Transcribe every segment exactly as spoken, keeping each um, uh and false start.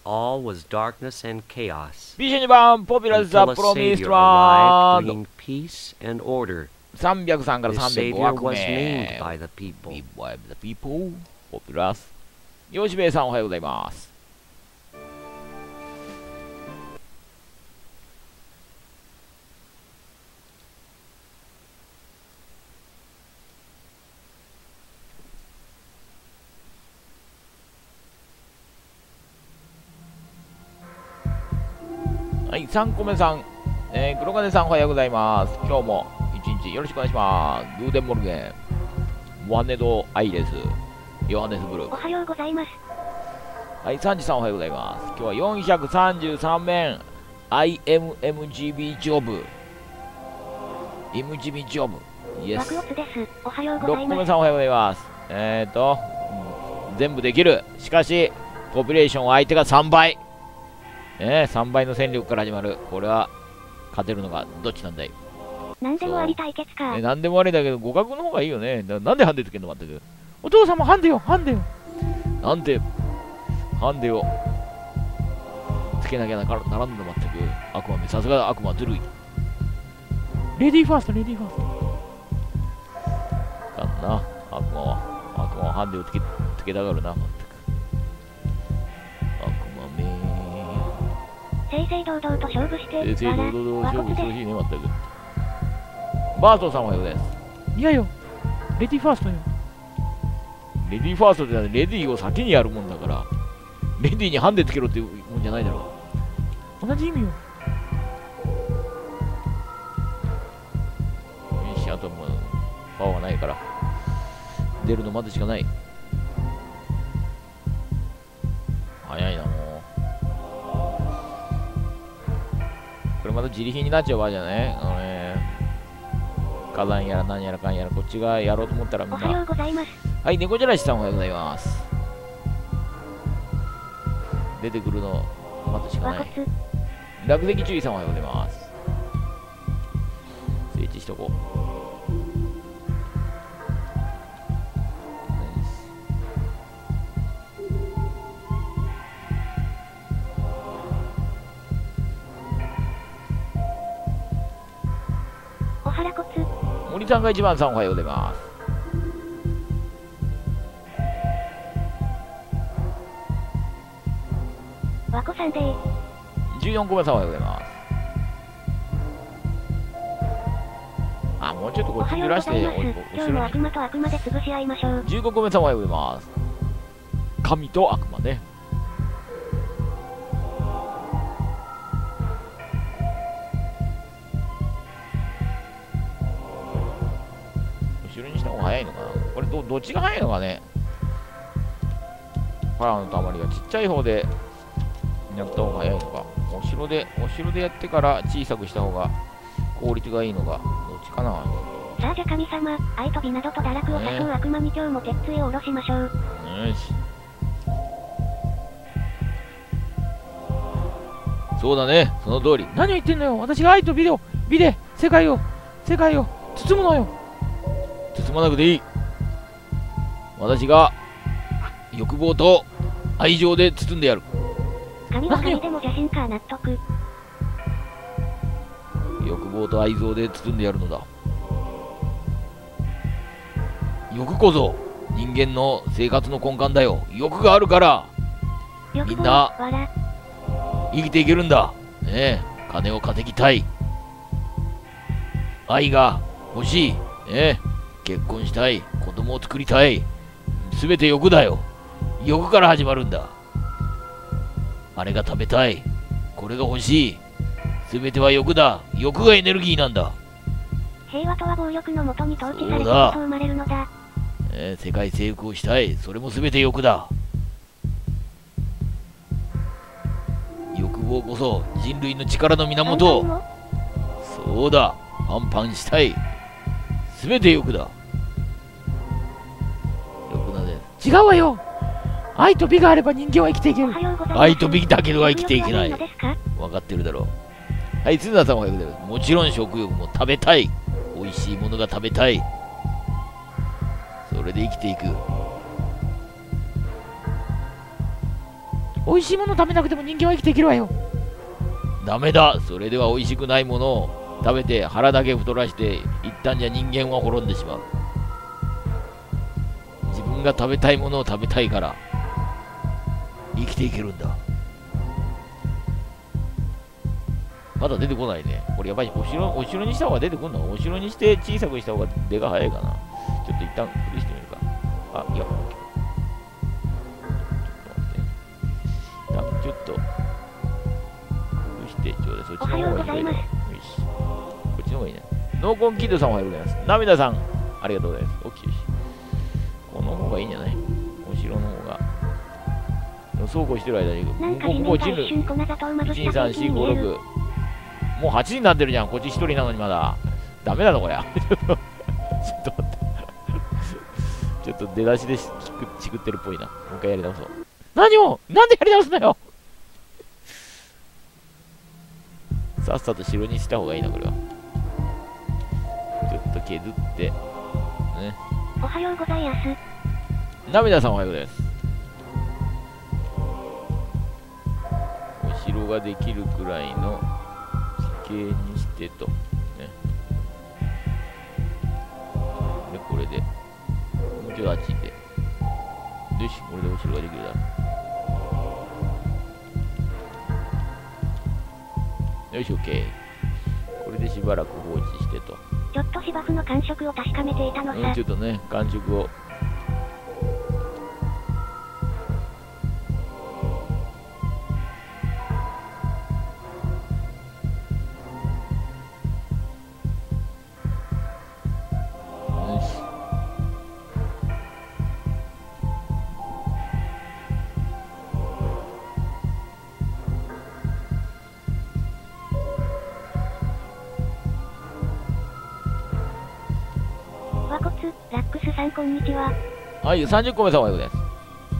all was darkness and chaos. ビーシーにばんポピュラーザ Until a プロミス Savior トラ arrived ンド bringing peace and order. さんびゃくさんから The さんびゃくご Savior 枠 was 目 named by the people. Be by the people ポピュラースよしべいさんおはようございます。はい、さんこめさん、えー、黒金さんおはようございます。今日も一日よろしくお願いします。グーデンモルゲン、ワネド・アイレス、ヨハネスブルー。 おはようございます。 はい、サンジさんおはようございます。今日はよんひゃくさんじゅうさん面 アイエムエムジービー ジョブ。エムジービー ジョブ。イエス。 爆発です。おはようございます。 ろっこめさんおはようございます。えーと、全部できる。しかし、ポピュレーションは相手がさんばい。えー、さんばいの戦力から始まる。これは勝てるのがどっちなんだい。 何でもあり対決か。 えー、何でもありだけど互角の方がいいよね。ななんでハンデつけんの全く。お父さんもハンデよ、ハンデよ。なんでハンデをつけなきゃならんの全く。悪魔め、さすが悪魔ずるい。レディーファースト、レディーファースト。かんな、悪魔は。悪魔はハンデをつけつけたがるな、全く。 正々堂々と勝負して、 正々堂々と勝負してほしいね、全く。バートさんおはようございます。いやよ、レディーファーストよ。レディーファーストってレディーを先にやるもんだから、レディーにハンデつけろっていうもんじゃないだろう。同じ意味よ。よし、あともう、パワーないから、出るのまでしかない。早いな、もう。これまた自利品になっちゃう場合じゃね。あのね、火山やら何やらかんやら、こっちがやろうと思ったらみんな。 おはようございます。 はい、猫じゃらしさんおはようございます。出てくるの待つしかない。落石注意さんおはようございます。整地しとこう。 おはらこつ。 森さんが一番さんおはようございます。 わこさんでー。 じゅうよんこめさんおはようございます。あ、もうちょっとこっちずらして、 今日も悪魔と悪魔で潰し合いましょう。 じゅうごこめさんおはようございます。神と悪魔ね。後ろにした方が早いのかな。これ ど, どっちが早いのかね。パワーのたまりがちっちゃい方でやった方が早いのか。後ろで後ろでやってから小さくした方が効率がいいのか。どっちかな。 さあじゃ神様、愛と美などと堕落を誘う悪魔に今日も鉄杖を下ろしましょう。 よし。そうだね、その通り。何を言ってんのよ。私が愛と美で美で世界を世界を包むのよ。包まなくていい。私が欲望と愛情で包んでやる。 神は神でも邪神か納得。 欲望と愛情で包んでやるのだ。欲こそ人間の生活の根幹だよ。欲があるからみんな生きていけるんだ。ねえ、金を稼ぎたい。愛が欲しい。ねえ、結婚したい。子供を作りたい。すべて欲だよ。欲から始まるんだ。あれが食べたい。これが欲しい。すべては欲だ。欲がエネルギーなんだ。 平和とは暴力のもとに統治されてこそ生まれるのだ。 えー、世界征服をしたい。それもすべて欲だ。欲望こそ人類の力の源。そうだ。パンパンしたい。すべて欲だ。欲だね。違うわよ。愛と美があれば人間は生きていける。愛と美だけでは生きていけない。分かってるだろう。はい、鈴田さんおはようございます。もちろん食欲も食べたい。美味しいものが食べたい。それで生きていく。 美味しいもの食べなくても人間は生きていけるわよ。ダメだ。それでは美味しくないものを食べて腹だけ太らして一旦じゃ人間は滅んでしまう。自分が食べたいものを食べたいから生きていけるんだ。まだ出てこないね。これやっぱりお城、お城にした方が出てくるの？お城にして小さくした方が出が早いかな。ちょっと一旦崩してみるか。あ、いや。ちょっと待って。ちょっと。崩してちょうだい。そっちの方がいいね。よし。こっちの方がいいね。ノーコンキッドさんおはようございます。涙さん、ありがとうございます。オッケーよし。この方がいいんじゃない？お城の方が。そうこうしてる間に、ここ、ここ、人類。いち、に、さん、よん、ご、ろく。もうはちにんになってるじゃん。こっちひとりなのにまだ。ダメだぞ、こりゃ。ちょっと待って。ちょっと出だしでチクチクってるっぽいな。もう一回やり直そう。何をなんでやり直すんだよ。さっさと城にした方がいいな、これは。ちょっと削って。ね。 おはようございます。 涙さんおはようございます。お城ができるくらいの地形にしてと。ね。で、これで。もうちょいあっち行って。よし、これでお城ができるだろう。よし、オッケー。これでしばらく放置してと。 ちょっと芝生の感触を確かめていたのさ。 うん、ちょっとね、感触を。 ラックスさん、こんにちは。 はい、さんじゅっこめさんおはようございます。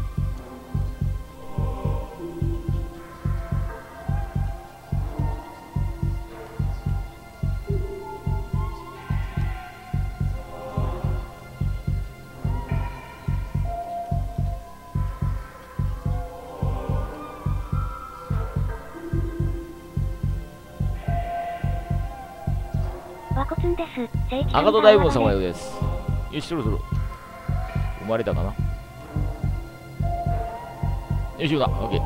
わこつんです。 赤戸大門さんおはようです。よし、そろそろ生まれたかな。よし、だ。オッケー。オ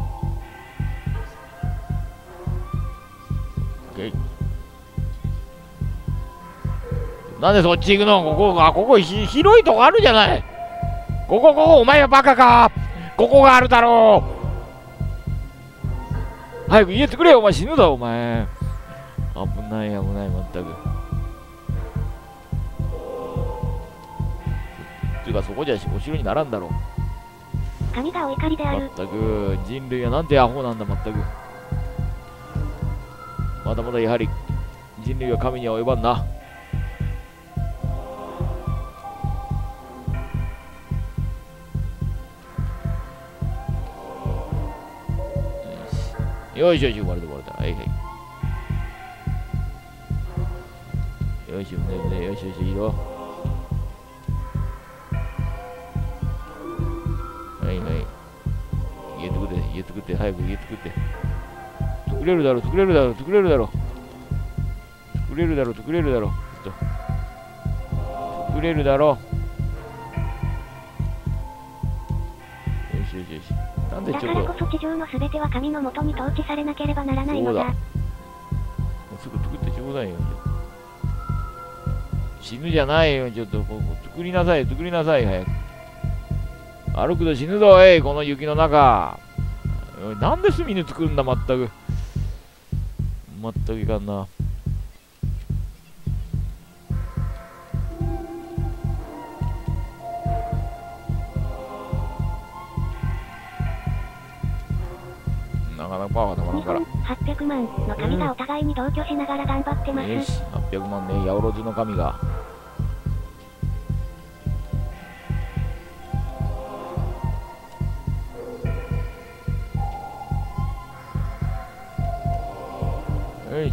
ッケー。なんでそっち行くの？ここが、ここひ広いとこあるじゃない。ここ、ここ、お前はバカか。ここがあるだろう。早く家作れよ、お前死ぬだろ、お前。危ない危ない、まったく。ていうか、そこじゃお城にならんだろう。 神がお怒りである。 まったく、人類はなんてアホなんだ、まったく。まだまだやはり、人類は神には及ばんな。よしよし、生まれた生まれた。はいはい。よし、うねうね、よしよし、いいよ。はいはい。家作って、家作って、早く家作って。作れるだろ、作れるだろ、作れるだろ。作れるだろ、作れるだろ。ちょっと。作れるだろ。よしよしよし。なんでだちょっと。 からこそ地上のすべては神のもとに統治されなければならないのだ。 もうすぐ作ってちょうだいよ。死ぬじゃないよ、ちょっと。ここ作りなさい、作りなさい、早く。歩くと死ぬぞ、えい、この雪の中。なんで隅に作るんだ、まったく。まったくいかんな。なかなかパワーがたまらんから。 はっぴゃくまんの神がお互いに同居しながら頑張ってます。 よし、はっぴゃくまんね、八百万の神が。よし。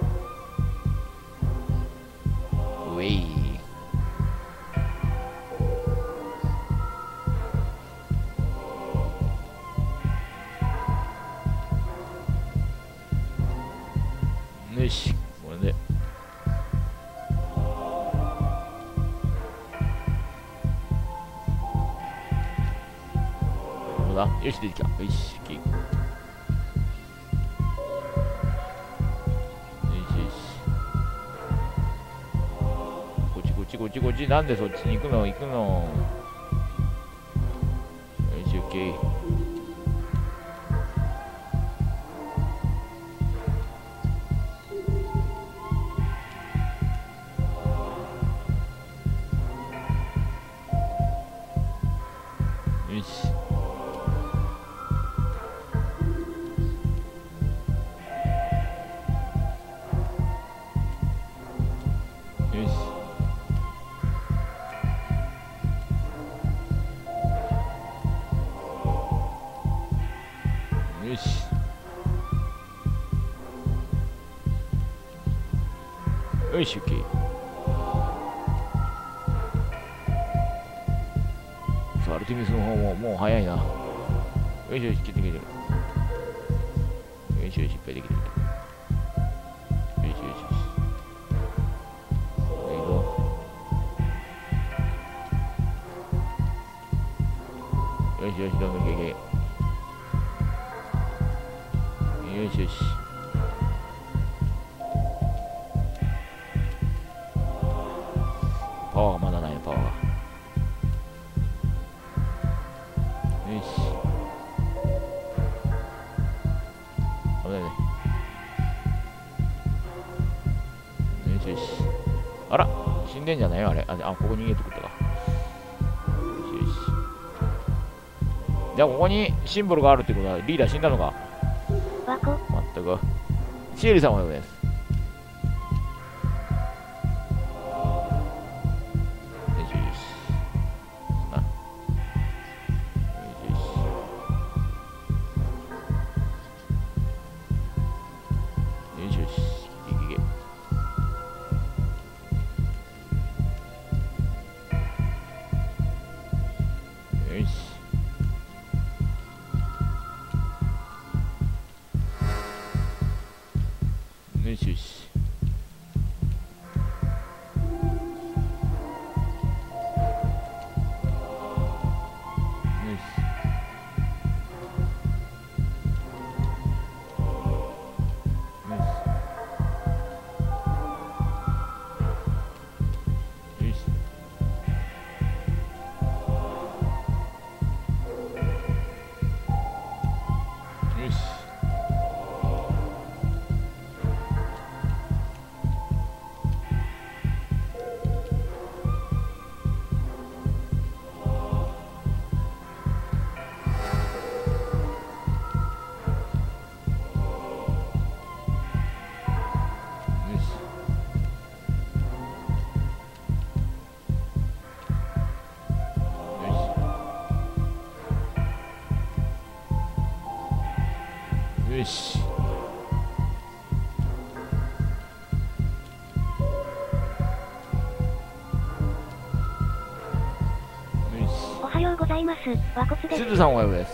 うえい。 よし、これで。どうだ？よし、出てきた。よし、OK。よしよし。こっちこっちこっちこっち。なんでそっちに行くの行くの。よし、OK。よし。よし。よし。よし、OK。さあ、アルティミスの方ももう早いな。よしよし、切ってきてる。よしよし、いっぱいできてる。よしよしよし。いいぞ。よしよし、どんどんいけいけ。よしよし。パワーがまだないね、パワーが。よし。危ないね。よしよし。あら、死んでんじゃないよ、あれ。あ、あ、ここ逃げてくったか。よしよし。じゃあ、ここにシンボルがあるってことは、リーダー死んだのか。 わこ。 まったく。シエリさんはようです。よしよし。あ。よしよし。よしよし。いけいけいけ。よし。よしよし。よし。よし。よし。よし。 おはようございます。和骨です。 すずさんおはようです。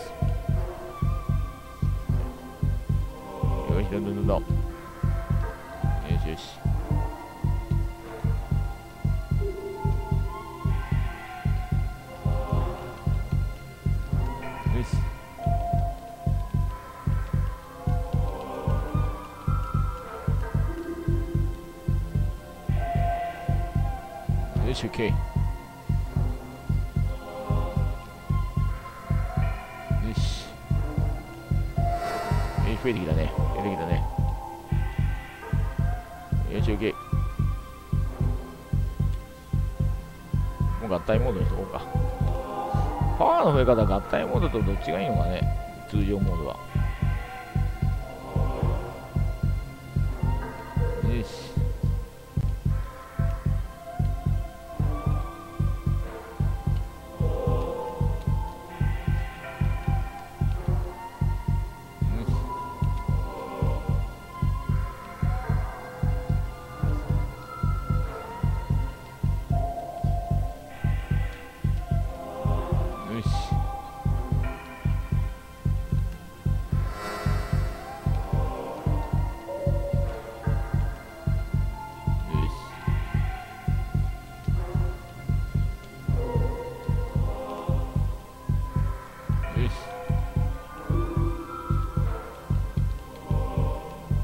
よし、どんどんどんどん。よしよし。よし。よし、OK。よし。え、増えてきたね。増えてきたね。よし、OK。もう合体モードにしとこうか。パワーの増え方、合体モードとどっちがいいのかね。通常モードは。よし。よし。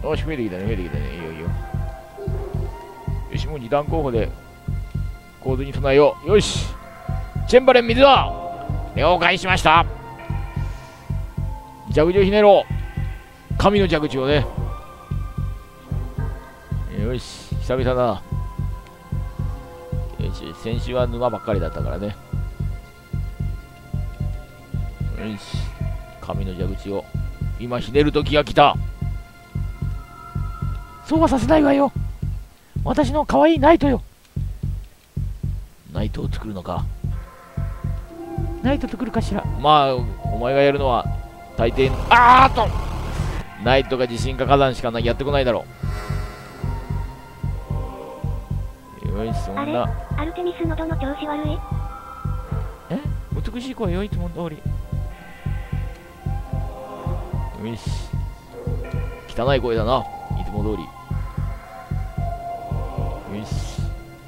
よし、増えてきたね、増えてきたね。いいよ、いいよ。よし、もう二段候補で、洪水に備えよう。よし。チェンバレン水だ。了解しました。蛇口をひねろう。神の蛇口をね。よし、久々だな。よし、先週は沼ばっかりだったからね。よし、神の蛇口を今ひねる時が来た。そうはさせないわよ。私の可愛いナイトよ。ナイトを作るのか。ナイト作るかしら。まあ、お前がやるのは大抵、あーっとナイトが地震か火山しかなやってこないだろう。よし、そんな。 アルテミス喉の調子悪い？ え美しい声よ、いつも通り。よし。汚い声だな、いつも通り。よし。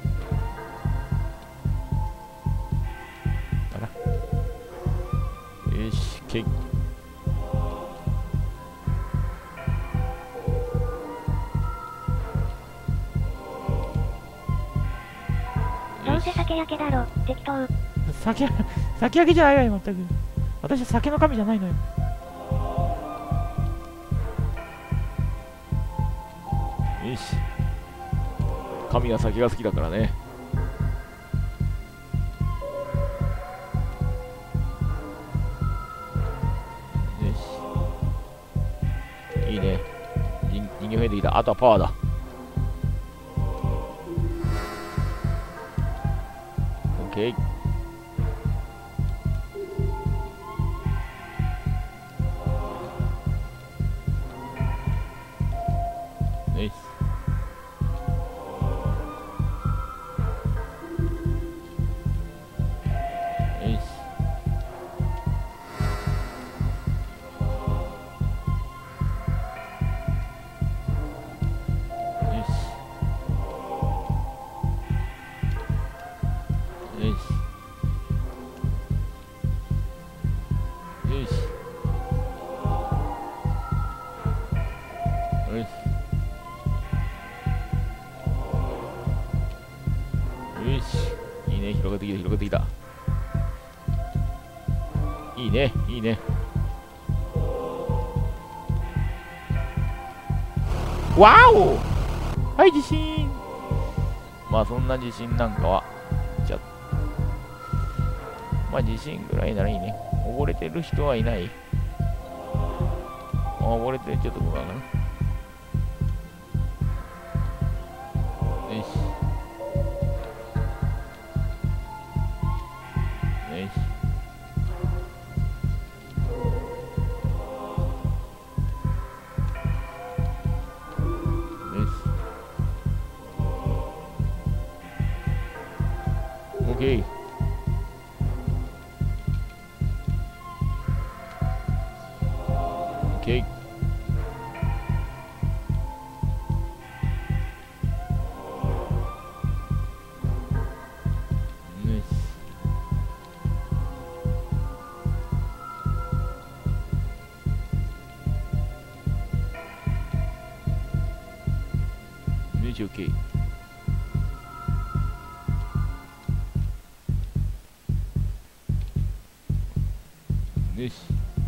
あら。よし、けどうせ酒焼けだろ、適当。 酒、酒焼けじゃないわよ、まったく。私は酒の神じゃないのよ。よし。神は酒が好きだからね。よし。いいね。人人間増えてきた。あとはパワーだ。オッケー。よし。広がってきた、広がってきた。いいね、いいね。わお！はい、地震。まあ、そんな地震なんかは、じゃまあ、地震ぐらいならいいね。溺れてる人はいない。あ、溺れてちょっとどうかな。よし。よし。オッケー。オッケー。よし、オッケー。よし。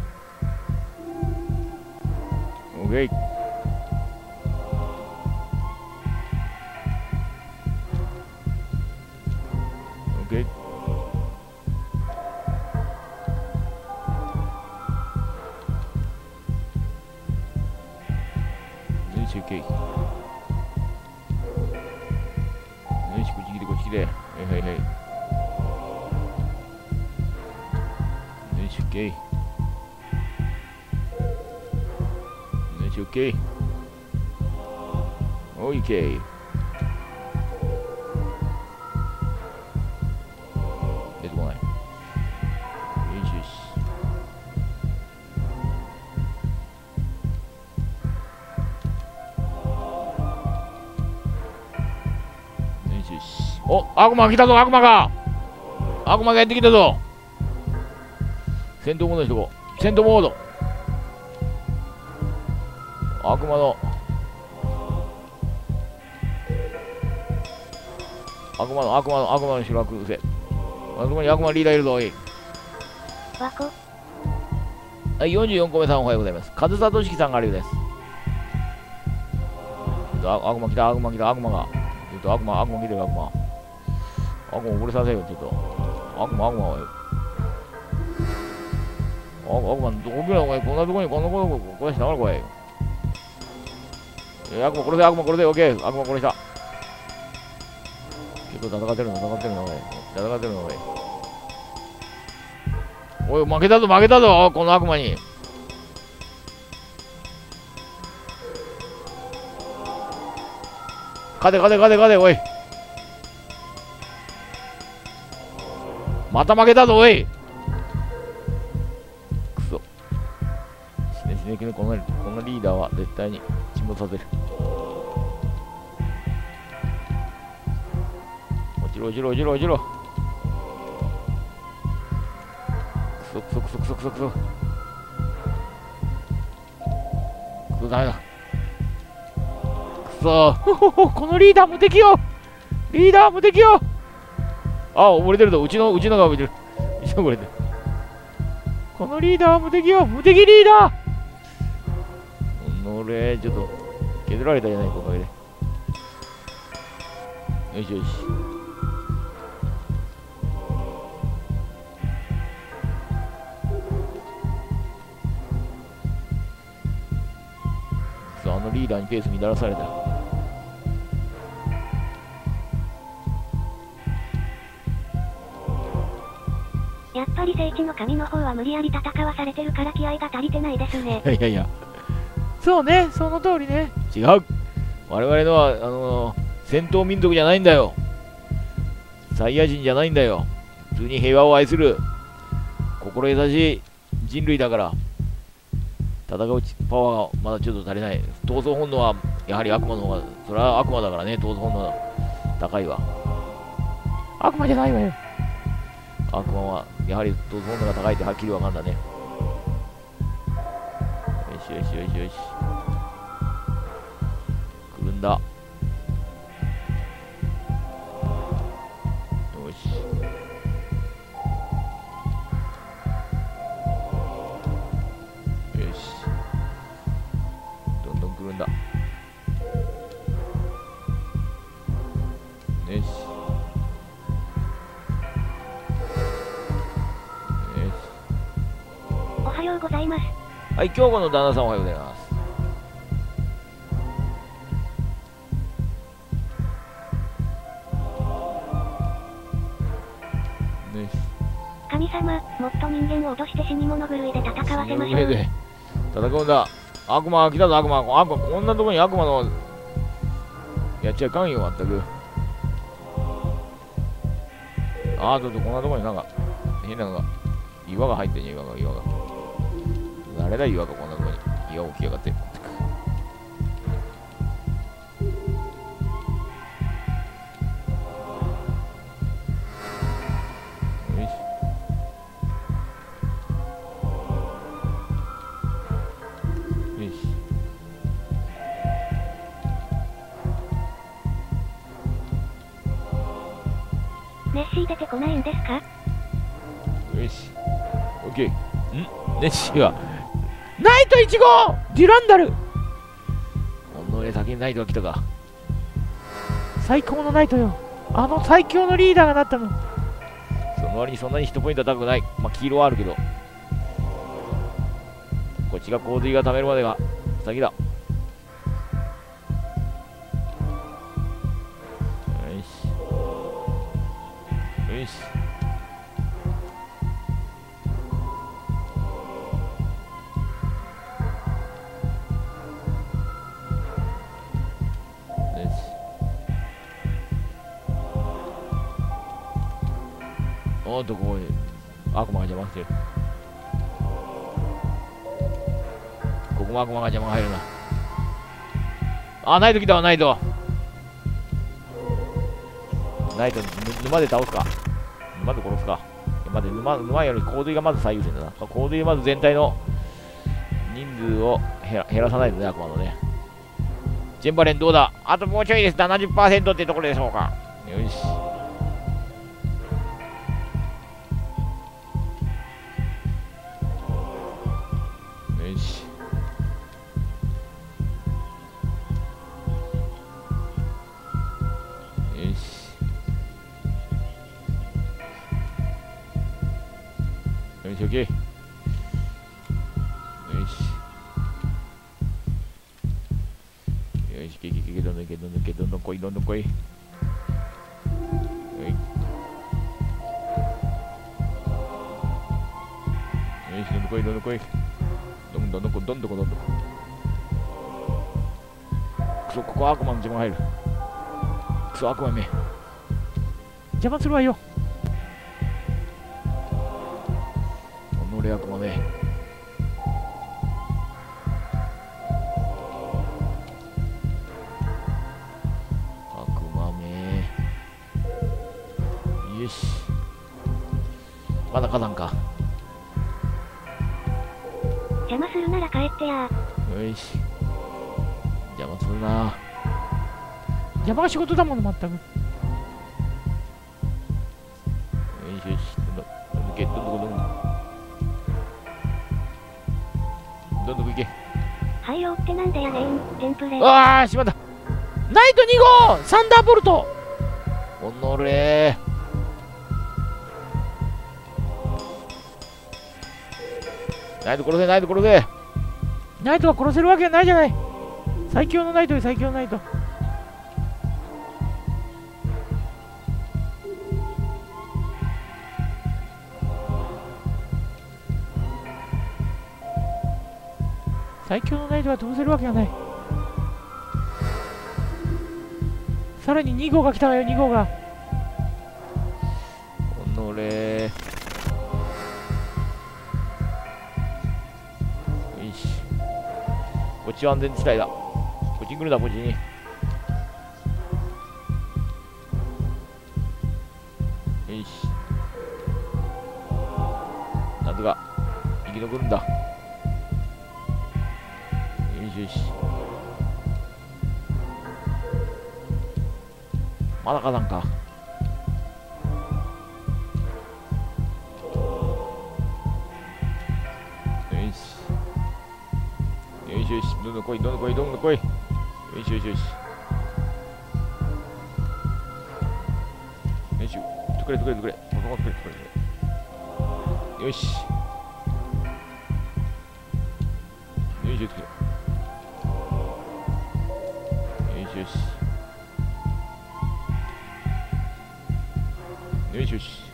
オッケー。オッケー。よし、オッケー。よし、こっち来て、こっち来て。はいはいはい。よし、オッケー。よし、オッケー。オッケー。出てこない。よしよし。よしよし。お、悪魔が来たぞ、悪魔が悪魔がやってきたぞ。戦闘モードにしとこう。戦闘モード。悪魔の悪魔の悪魔の悪魔の城は崩せ。あそこに悪魔リーダーいるぞ、おい。 わこ。 はい、よんじゅうよんこめさんおはようございます。上里式さんがあるようです。あ悪魔来た、悪魔来た、悪魔が。ちょっと悪魔、悪魔来てる、悪魔。悪魔溺れさせよ、ちょっと。悪魔、悪魔はよ。悪魔、どこ来るのお前、こんなとこにこんなことこれしながら来い。え悪魔殺せ、悪魔殺せ、オッケー、悪魔殺した。結構戦ってるの、戦ってるの、おい。戦ってるの、おい。おい、負けたぞ、負けたぞ、この悪魔に。勝て、勝て、勝て、勝て、おい。また負けたぞ、おい。くそ。死ね死ね死ね、この、このリーダーは絶対に沈没させる。落ちろ、落ちろ、落ちろ、落ちろ。くそくそくそくそくそくそ。くそ、ダメだ。くそこのリーダーも敵よ。リーダーも敵よ。あ、溺れてるぞ。うちの、うちのが溺れてる。うちのが溺れてる。このリーダーは無敵よ。無敵リーダー。俺、ちょっと、削られたじゃないか、おかげで。よしよし。あのリーダーにペース乱らされた。 やっぱり聖地の神の方は無理やり戦わされてるから気合が足りてないですね。 いやいやいや。そうね、その通りね。違う。我々のは、あのー、戦闘民族じゃないんだよ。サイヤ人じゃないんだよ。普通に平和を愛する、心優しい人類だから。戦うパワーがまだちょっと足りない。闘争本能はやはり悪魔の方が、それは悪魔だからね、闘争本能高いわ。悪魔じゃないわよ。悪魔はやはり闘争本能が高いってはっきりわかんだね。よしよしよしよし。来るんだ。よし。よし。どんどん来るんだ。よし。 おはようございます。 はい、京子の旦那さんおはようございます。ね、 神様、もっと人間を脅して死に物狂いで戦わせましょう。 で戦うんだ。悪魔来たぞ、悪魔。悪魔、こんなとこに悪魔のやっちゃいかんよ、まったく。あー、ちょっとこんなとこになんか変なのが岩が入ってんね、岩が、岩が。誰だ、岩がこんなとこに岩起きやがって。よし。よし。 ネッシー出てこないんですか？ よし。オッケー。んネッシーはナイトいち号デュランダル。おのれ先にナイトが来たか。最高のナイトよ。あの最強のリーダーがなったの。その割にそんなにヒットポイントは高くない。まあ黄色はあるけど。こっちが洪水が溜めるまでが先だ。よし。よし。おっと、ここに悪魔が邪魔してる。ここも悪魔が邪魔が入るな。あ、ナイト来たわ、ナイト。ナイト、沼で倒すか。沼で殺すか。まず沼、沼より洪水がまず最優先だな。洪水でまず全体の人数を減ら、減らさないとね、悪魔のね。ジェンバレンどうだ？あともうちょいです。ななじゅっパーセント ってところでしょうか。 よし。よし。よし。よし、オッケー。よし。よし、けけけけ、どんどんけ、どんどんけ、どんどん来い、どんどん来い。はい。よし、どんどん来い、どんどん来い。どんどんどんどんどんどんどんどんどん。くそ、ここ悪魔の邪魔が入る。くそ、悪魔め。邪魔するわよ。おのれ悪魔め。よし。まだ火山か。 邪魔するなら帰ってや。 よし。邪魔するな。邪魔が仕事だもの、まったく。よしよし。どんどん、どんどんけ、どんどんどんどん。どんどんいけ。 はいよってなんでやねん、テンプレ。 ああ、しまった。ナイトに号サンダーボルト。おのれー。ナイト殺せ、ナイト殺せ。ナイトは殺せるわけないじゃない。最強のナイトよ、最強のナイト。最強のナイトは潰せるわけがない。さらにに号が来たわよ、に号が。おのれー。こっちは安全地帯だ。こっちに来るんだ、こっちに。よし。なんとか生き残るんだ。よしよし。まだ火山か。よし。よしよし、どんどん来い、どんどん来い、どんどん来い。よしよしよし。よし、とくれとくれとくれ。とくれとくれとくれ。よし。よしよし。よしよし。よしよし。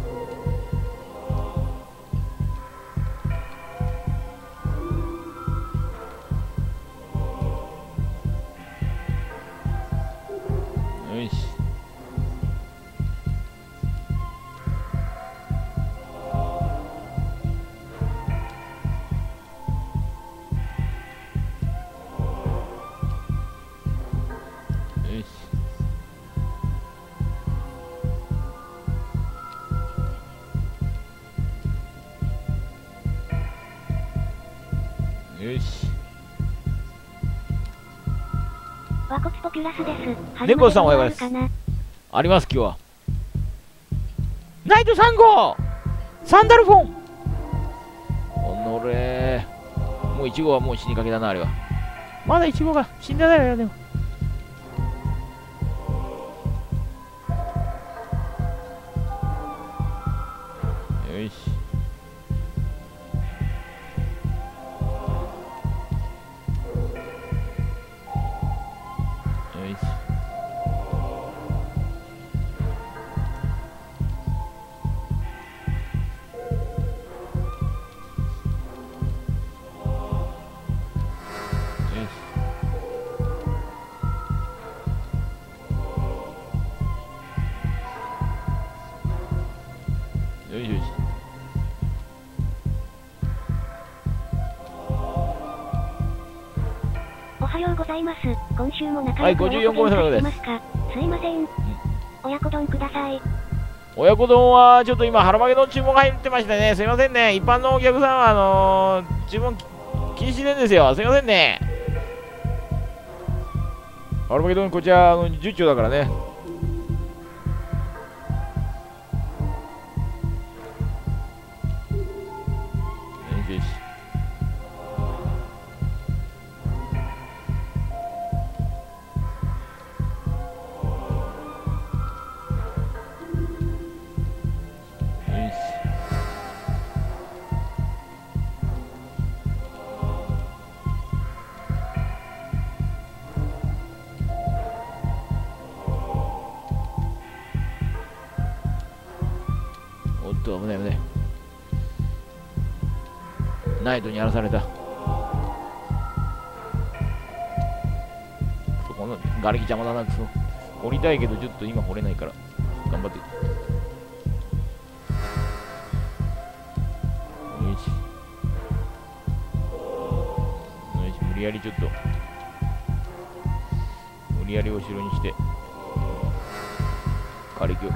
よし。 和骨ポピュラスです。 猫さんおはようございます。あります、今日は。ナイトさん号サンダルフォン。おのれー。もういち号はもう死にかけだな、あれは。まだいち号が死んでないわよ、でも。よし。よしよし。 おはようございます。今週も仲はい、 良くごじゅうよん号目様です。 ますか。すいません。親子丼ください。 親子丼はちょっと今、腹巻きの注文が入ってましてね、すいませんね。一般のお客さんは、あのー、注文禁止なんですよ。すいませんね。腹巻き丼、こちら、あのじゅっ丁だからね。 と危ない危ない。ナイトにやらされた。そこの瓦礫邪魔だな。くそ掘りたいけどちょっと今掘れないから頑張って。よしよし、無理やりちょっと無理やり後ろにして瓦礫を。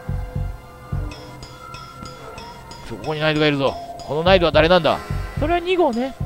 そこにナイトがいるぞ。このナイトは誰なんだ。それはに号ね。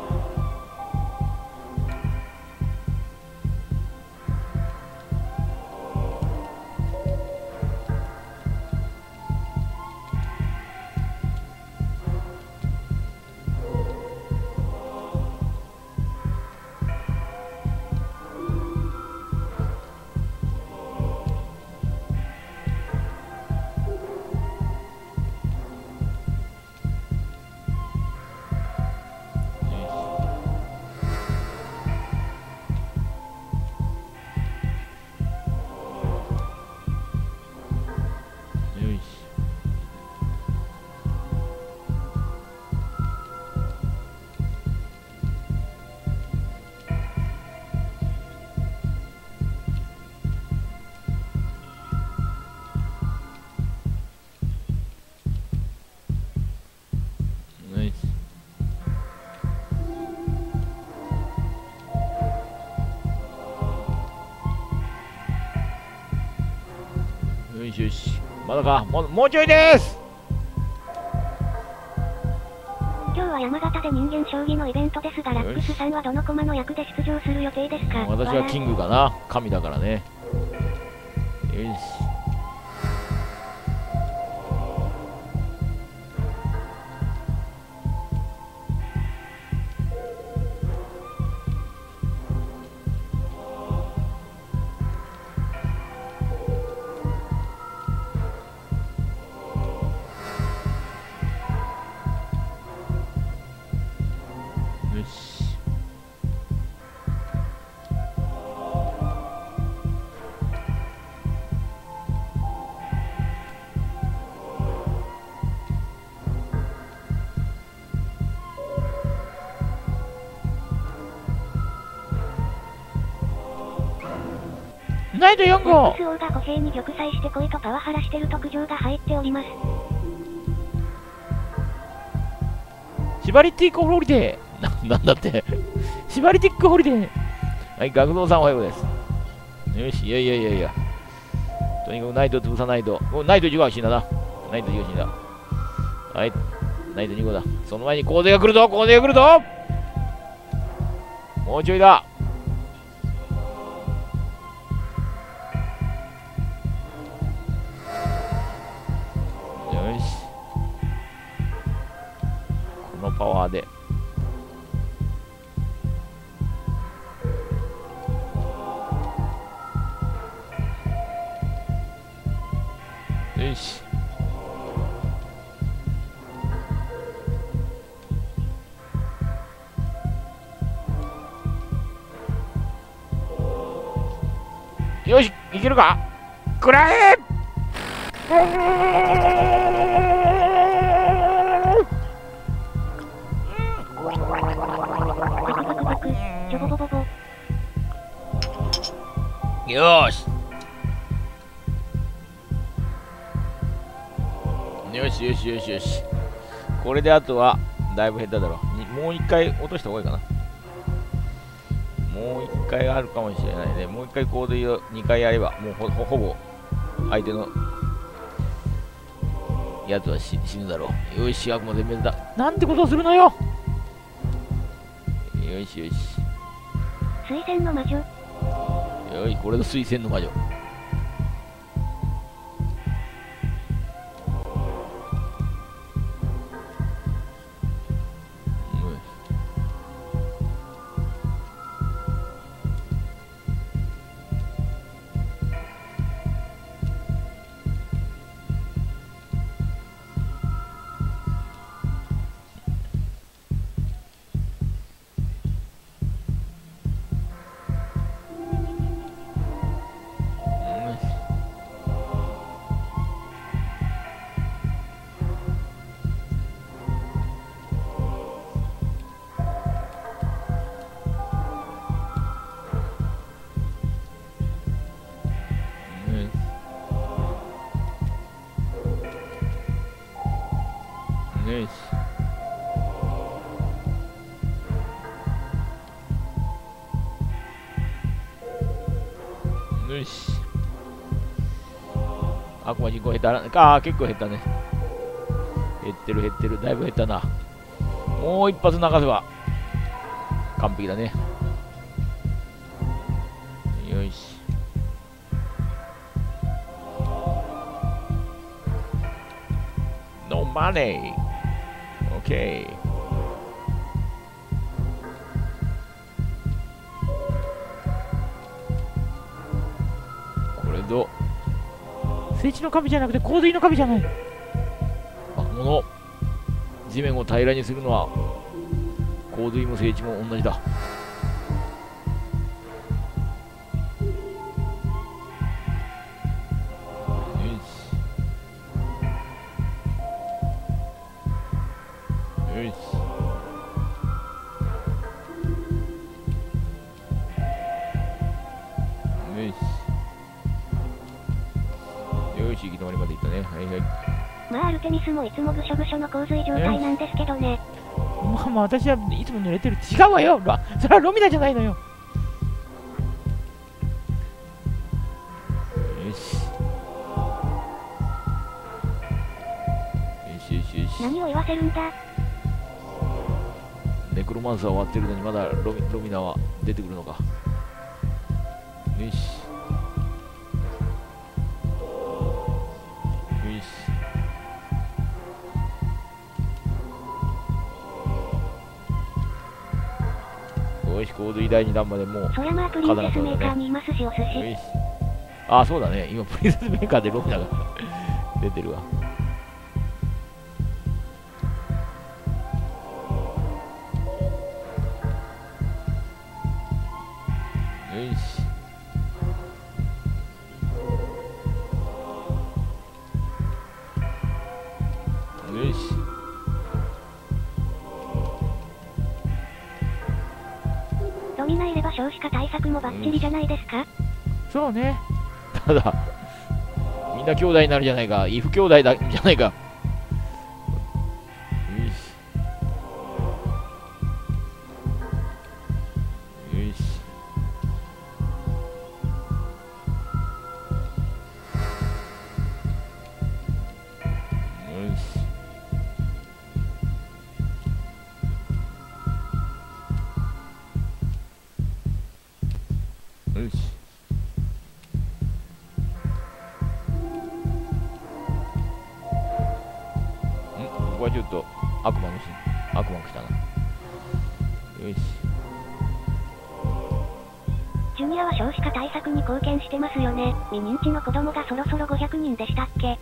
よしよし、まだか、もう、もうちょいです。 今日は山形で人間将棋のイベントですが、ラックスさんはどの駒の役で出場する予定ですか。 私はキングかな、神だからね。よし。ナイトよん号。 ラックス王が歩兵に玉砕してこいとパワハラしてる特上が入っております。 シバリティックホリデーな、なんだってシバリティックホリデー。はい、学童さんおはようです。よし、いやいやいやいや、とにかくナイト潰さないと。お、ナイトいち号は死んだな。ナイトいち号死んだ。はい、ナイトに号だ。その前にコーデが来るぞ、コーデが来るぞ。もうちょいだ。よし、このパワーでよし。よし、いけるか。くらえ。 ちょぼぼぼぼ。 よしよしよしよしよし。これであとはだいぶ減っただろう。にもう一回落とした方がいいかな。もう一回あるかもしれないね。もう一回コードをにかいやればもう ほ, ほ, ほぼ相手のやつは死ぬだろう。よし、悪魔全滅だ。なんてことをするのよ。よしよし。 水仙の魔女。 よし、これが水仙の魔女。 よし。よし。悪魔人口減ったな。ああ、結構減ったね。減ってる減ってる。だいぶ減ったな。もう一発流せば完璧だね。よし。No money. OK。これどう？聖地の神じゃなくて洪水の神じゃない。魔物。地面を平らにするのは洪水も聖地も同じだ。よし。よし。よし。よし、行き止まりまで行ったね。はいはい。 まあアルテミスもいつもぐしょぐしょの洪水状態なんですけどね。 まあまあ私はいつも濡れてる。違うわよ。ラそれはロミナじゃないのよ。よし。よしよしよし。 何を言わせるんだ。 ネクロマンサー終わってるのにまだロミロミナは出てくるのか。よし。よし、洪水だいに段までもうそりゃまあプリンセスメーカーにいますし、お寿司。 よし。ああ、そうだね。今プリンセスメーカーでロミナが出てるわ。よし。よし。 ロミナいれば少子化対策もバッチリじゃないですか。 そうね。ただみんな兄弟になるじゃないか。イフ兄弟だじゃないか。よし。よし。よし。よし。んここはちょっと悪魔のシーン。悪魔来たな。よし。 ジュニアは少子化対策に貢献してますよね。未認知の子供がそろそろごひゃくにんでしたっけ。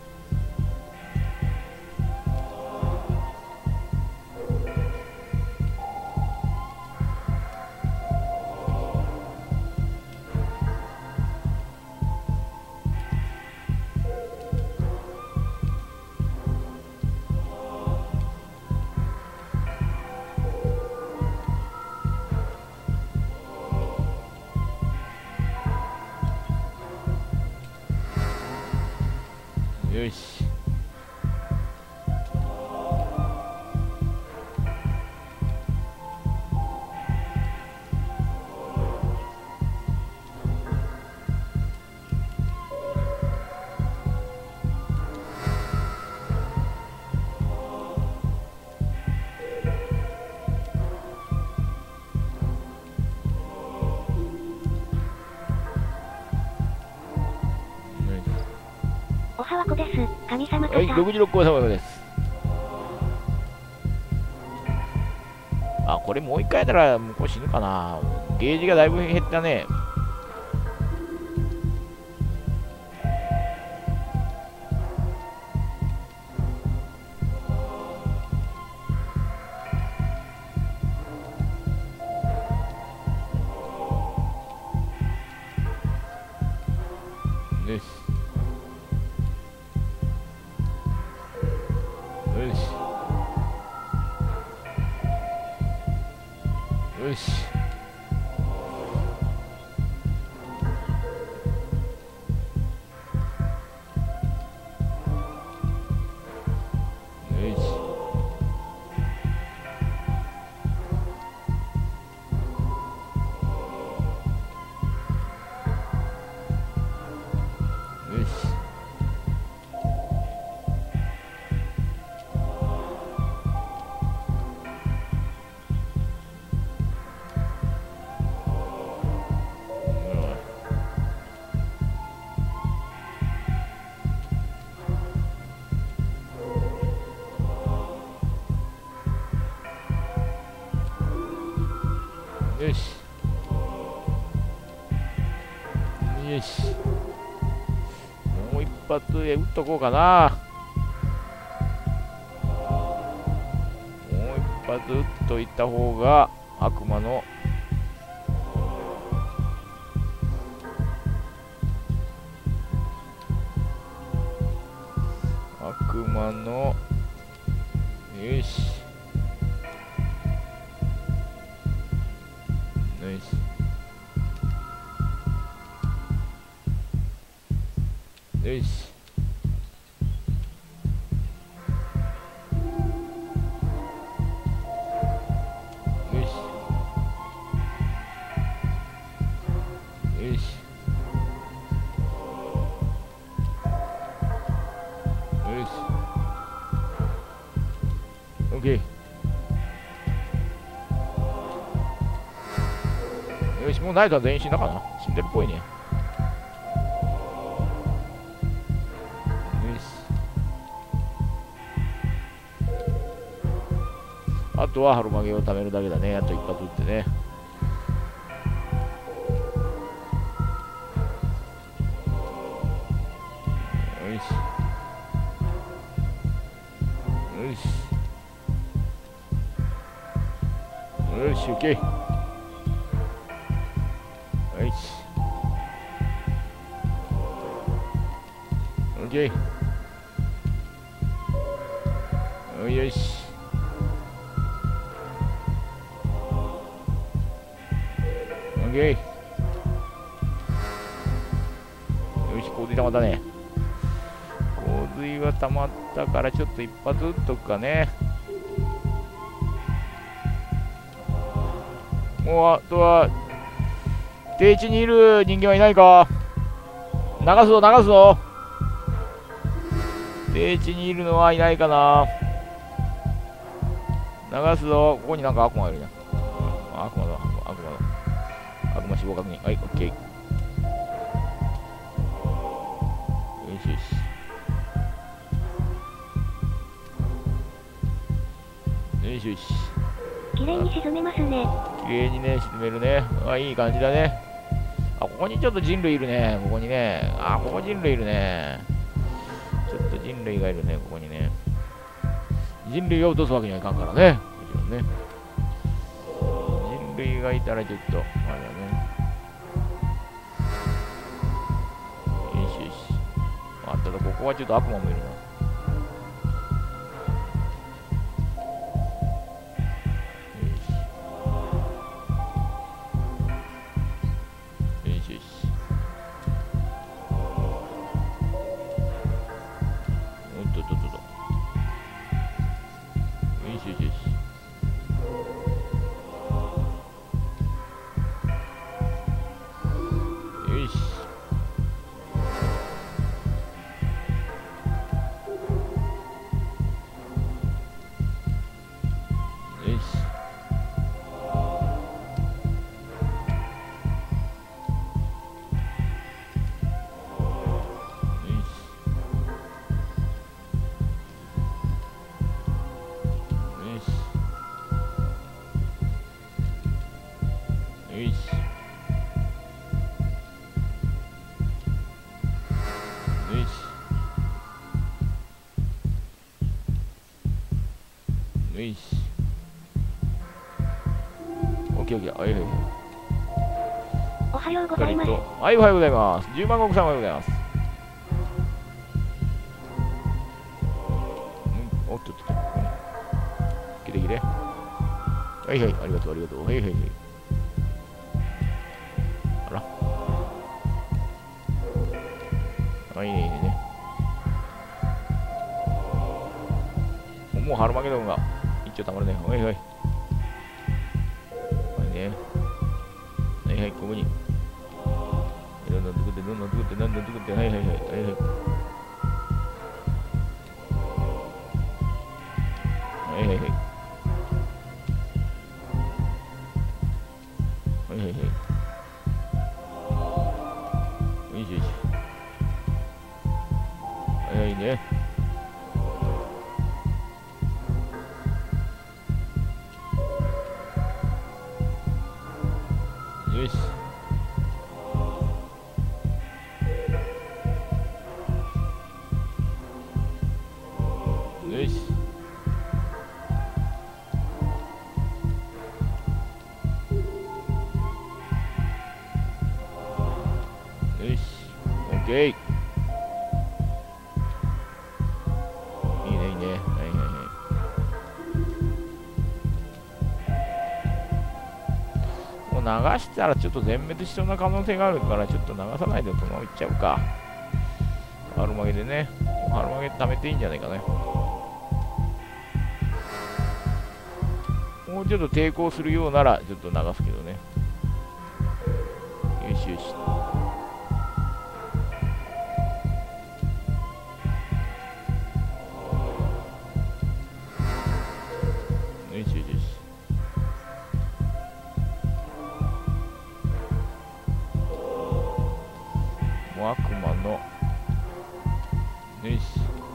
よし。 おはわこです。神様方。 はい、ろくじゅうろっこ様です。あ、これもう一回やったら向こう死ぬかな。ゲージがだいぶ減ったね。よし。よし。よし。よし。 よし。よし。よし。もう一発で撃っとこうかな。もう一発撃っといた方が悪魔の悪魔のよし。よし。よし。よし。よし。よし。オッケー。よし、もうナイトは全員死んだかな。死んでるっぽいね。あとはハロマゲを貯めるだけだね。あと一発撃ってね。よし。よし。よし、オッケー。よし。オッケー。よし。オッケー。よし、洪水溜まったね。洪水が溜まったからちょっと一発撃っとくかね。もうあとは定地にいる人間はいないか。流すぞ流すぞ。定地にいるのはいないかな。流すぞ。ここになんか悪魔がいるね。悪魔だ悪魔だ。悪魔死亡確認。はい、オッケー。よしよし。よしよし。 綺麗に沈めますね。 綺麗にね、沈めるね。あ、いい感じだね。あ、ここにちょっと人類いるね。ここにね。あ、ここ人類いるね。ちょっと人類がいるね、ここにね。人類を落とすわけにはいかんからね。もちろんね。人類がいたらちょっと、あれだね。よしよし。あ、ただここはちょっと悪魔もいるな。よし。オッケーオッケー。はいはいはい。 おはようございます。 はい、おはようございます。じゅうまんごくさんおはようございます。うん、おっとっとっと。きれいきれい。はいはい、ありがとうありがとう。はいはいはい。あら。はい、いいねいいね。もうハルマゲドンが一応たまるね。はいはい。はいね。はいはい、ここに。いろんなんとくってなんとくってなんとくってはいはいはいはいはいはいはいはいはいはいよしよし早いねよしよしよしオッケーいいねいいねはいはいはいもう流したらちょっと全滅しそうな可能性があるからちょっと流さないでこのままいっちゃうかハルマゲでねハルマゲ貯めていいんじゃないかねもうちょっと抵抗するようならちょっと流すけどねよしよしよしよしよしもう悪魔のよし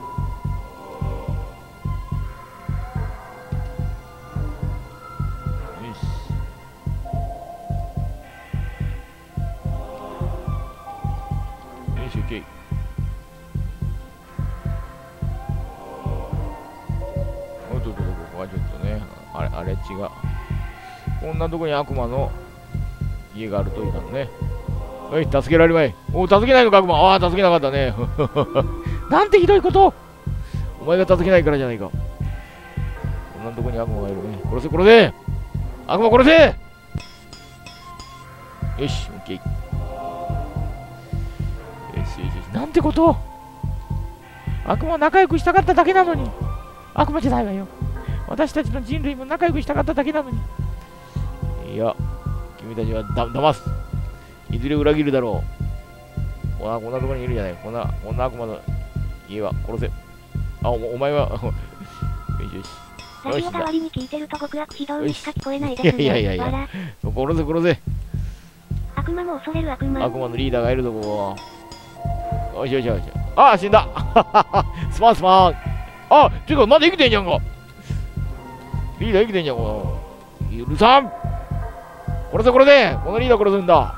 おっとっとっと、ここはちょっとね、あれ、あれ違う。こんなとこに悪魔の家があるといいかのね。はい、助けられまい。おお、助けないのか、悪魔。ああ、助けなかったね。なんてひどいこと。お前が助けないからじゃないか。こんなとこに悪魔がいるね。殺せ、殺せ。悪魔殺せ。よし、オッケー。よしよしよし。なんてこと。悪魔は仲良くしたかっただけなのに。悪魔じゃないわよ。私たちの人類も仲良くしたかっただけなのに。いや、君たちはだ騙す。いずれ裏切るだろう。あ、こんなところにいるじゃない。こんな、こんな悪魔の家は殺せ。あ、お, お前は。よしよし。 ラジオ代わりに聞いてると極悪非道にしか聞こえないですね。 いやいやいやいや。殺せ殺せ。 悪魔も恐れる悪魔。 悪魔のリーダーがいるぞ、ここ。よしよしよし。ああ、死んだ。すまんすまん。あ、てか、まだ生きてんじゃんか。リーダー生きてんじゃん、この。許さん。殺せ殺せ。このリーダー殺すんだ。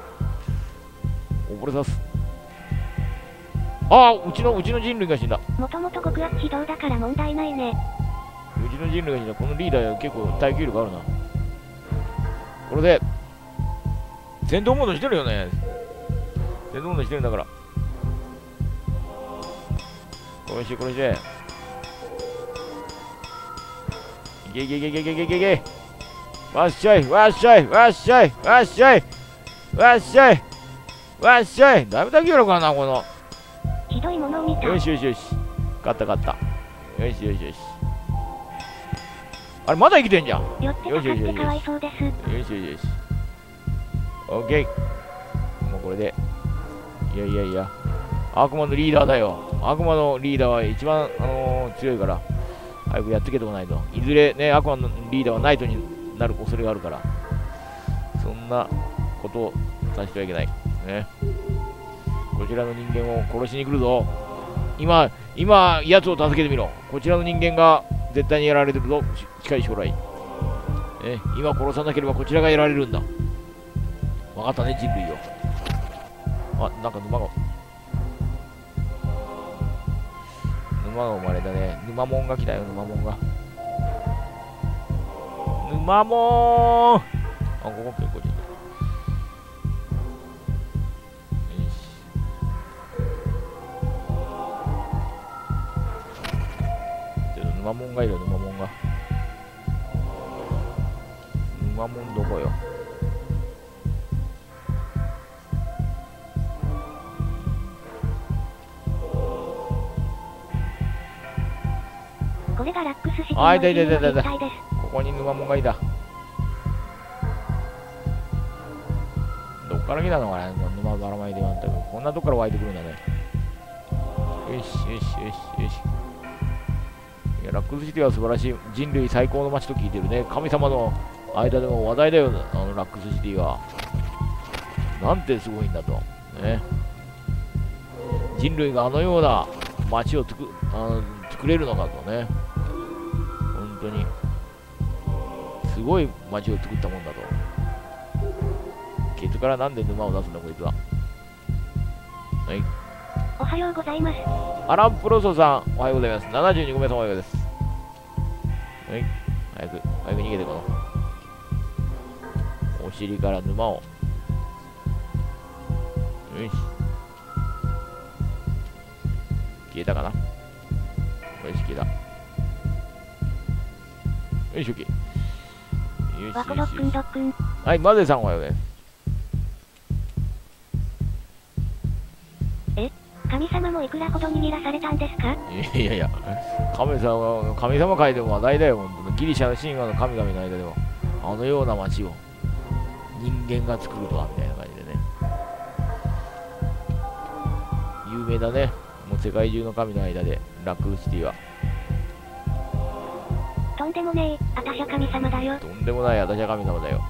お、これさす。ああ、うちの、うちの人類が死んだ。 もともと極悪非道だから問題ないね。 うちの人類が死んだ。このリーダー結構耐久力あるな。これで、戦闘モードしてるよね。戦闘モードしてるんだから。殺して殺して。いけいけいけいけいけいけいけいけ。わっしゃいわっしゃいわっしゃいわっしゃいわっしゃいわっしゃい。だいぶ耐久力あるな、この。 ひどいものを見た。 よしよしよし。勝った勝った。よしよしよし。あれ、まだ生きてんじゃん。 寄ってかかってかわいそうです。 よしよしよし。オッケー。もうこれで。いやいやいや。悪魔のリーダーだよ。悪魔のリーダーは一番、あのー、強いから。早くやってけとかないと。いずれね、悪魔のリーダーはナイトになる恐れがあるから。そんなことをさせてはいけない。ね。こちらの人間を殺しに来るぞ。今、今、奴を助けてみろ。こちらの人間が絶対にやられてるぞ。近い将来。ね、今殺さなければこちらがやられるんだ。分かったね、人類よ。あ、なんか沼が。沼が生まれたね。沼モンが来たよ、沼モンが。沼モン。あ、ここ結構ちょっと。沼モンがいるよ、沼モンが。沼モンどこよ。 これがラックス式あ、いのたいたいたいたいた。 実態です。 ここに沼モンがいた。どっかから来たのかね、沼ばらまいてまったけど、こんなとこから湧いてくるんだね。よしよしよしよし。いや、ラックスシティは素晴らしい、人類最高の街と聞いてるね。神様の間でも話題だよ、あのラックスシティは。なんてすごいんだと。ね。人類があのような街をつくあの作れるのかとね。本当に。すごい街を作ったもんだと。ケツからなんで沼を出すんだ、こいつは。はい。 おはようございます。 アランプロソさん、おはようございます。ななじゅうにごめいさんおはようです。はい。早く、早く逃げてこの。お尻から沼を。よし。消えたかな？よし、消えた。よし、OK。よし、 ワコドックンドックン。 はい、マゼさんおはようです。 え、神様もいくらほど握らされたんですか？ いやいや、神様、神様界でも話題だよ、本当に。ギリシャの神話の神々の間でも、あのような街を人間が作るとは、みたいな感じでね。有名だね。もう世界中の神の間で、ラックシティは。 とんでもねえ、あたしゃ神様だよ。 とんでもない、私は神様だよ。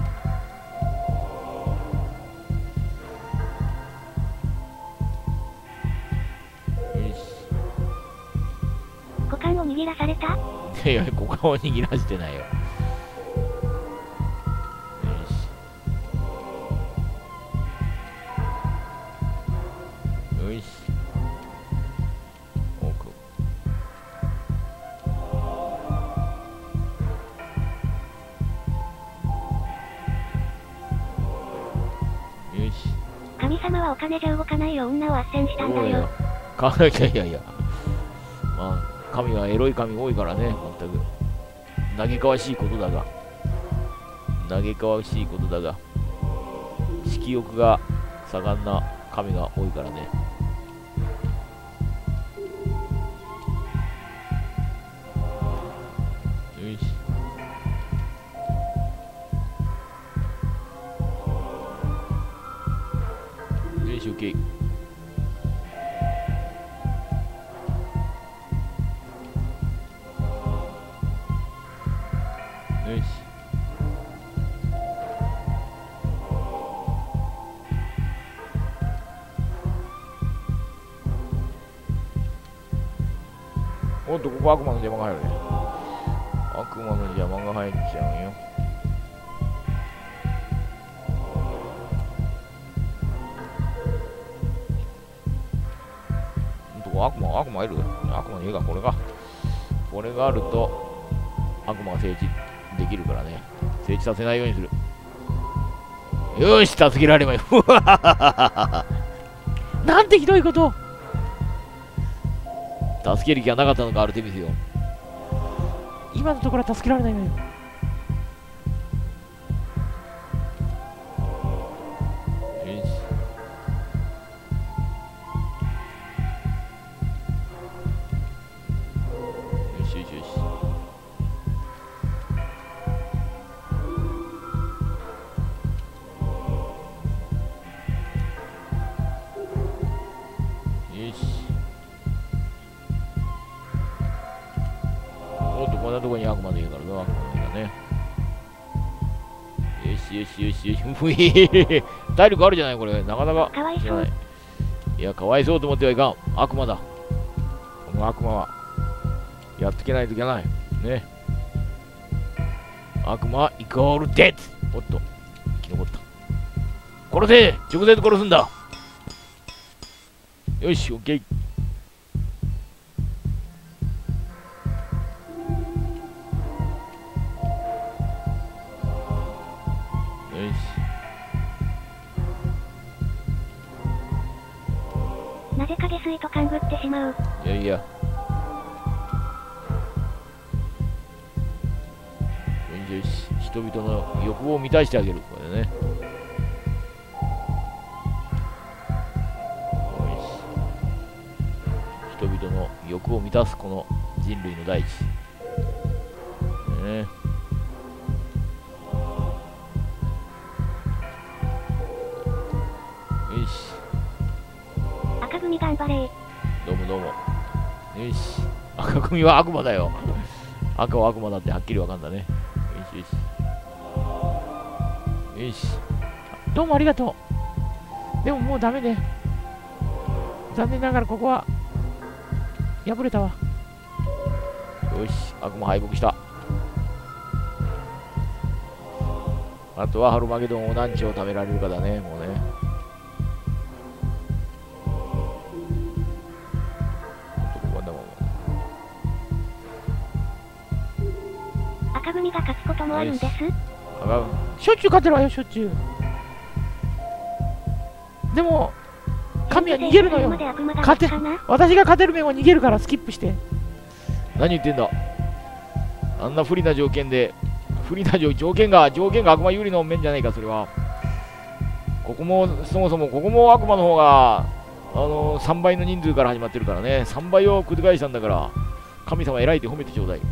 股間を握らされた？ いや、股間を握らしてないよ。よし。よし。奥。よし。 神様はお金じゃ動かないよ、女を斡旋したんだよ。 かいやいやいや。まあ。神はエロい神多いからね、全く。嘆かわしいことだが、嘆かわしいことだが、色欲が盛んな神が多いからね。よし。よし、OK。よし。おっと、ここ悪魔の邪魔が入るね。悪魔の邪魔が入っちゃうよ。ほんと、悪魔、悪魔いる？悪魔の家がこれか。これがあると、悪魔が整地できるからね。整地させないようにする。よし、助けられまい。なんてひどいこと。助ける気がなかったのか、アルテミスよ。今のところは助けられないのよ。よし。よしよしよし。こんなとこに悪魔の家があるぞ、悪魔の家がね。よしよしよしよし。ふい体力あるじゃない、これ。なかなかかわいそう。 いや、かわいそうと思ってはいかん。悪魔だ。この悪魔は、やっていけないといけない。ね。悪魔イコールデッド。おっと、生き残った。殺せ！直接殺すんだ。よし、オッケー。 なぜか下水と勘ぐってしまう。 いやいや。よしよし。人々の欲望を満たしてあげる。これでね。よし。人々の欲を満たすこの人類の大地。ね。 組頑張れ。 どうもどうも。よし。赤組は悪魔だよ。赤は悪魔だってはっきりわかんだね。よしよし。よし。どうもありがとう。でももうダメね。残念ながらここは破れたわ。よし、悪魔敗北した。あとはハルマゲドンを何丁食べられるかだね、もうね。 赤組が勝つこともあるんです。 しょっちゅう勝てるわよ、しょっちゅう。でも神は逃げるのよ。勝て、私が勝てる面は逃げるからスキップして。何言ってんだ。あんな不利な条件で、不利な条条件が条件が悪魔有利の面じゃないか、それは。ここもそもそもここも悪魔の方があのー、さんばいの人数から始まってるからね。さんばいを覆したんだから、神様偉いって褒めてちょうだい。よ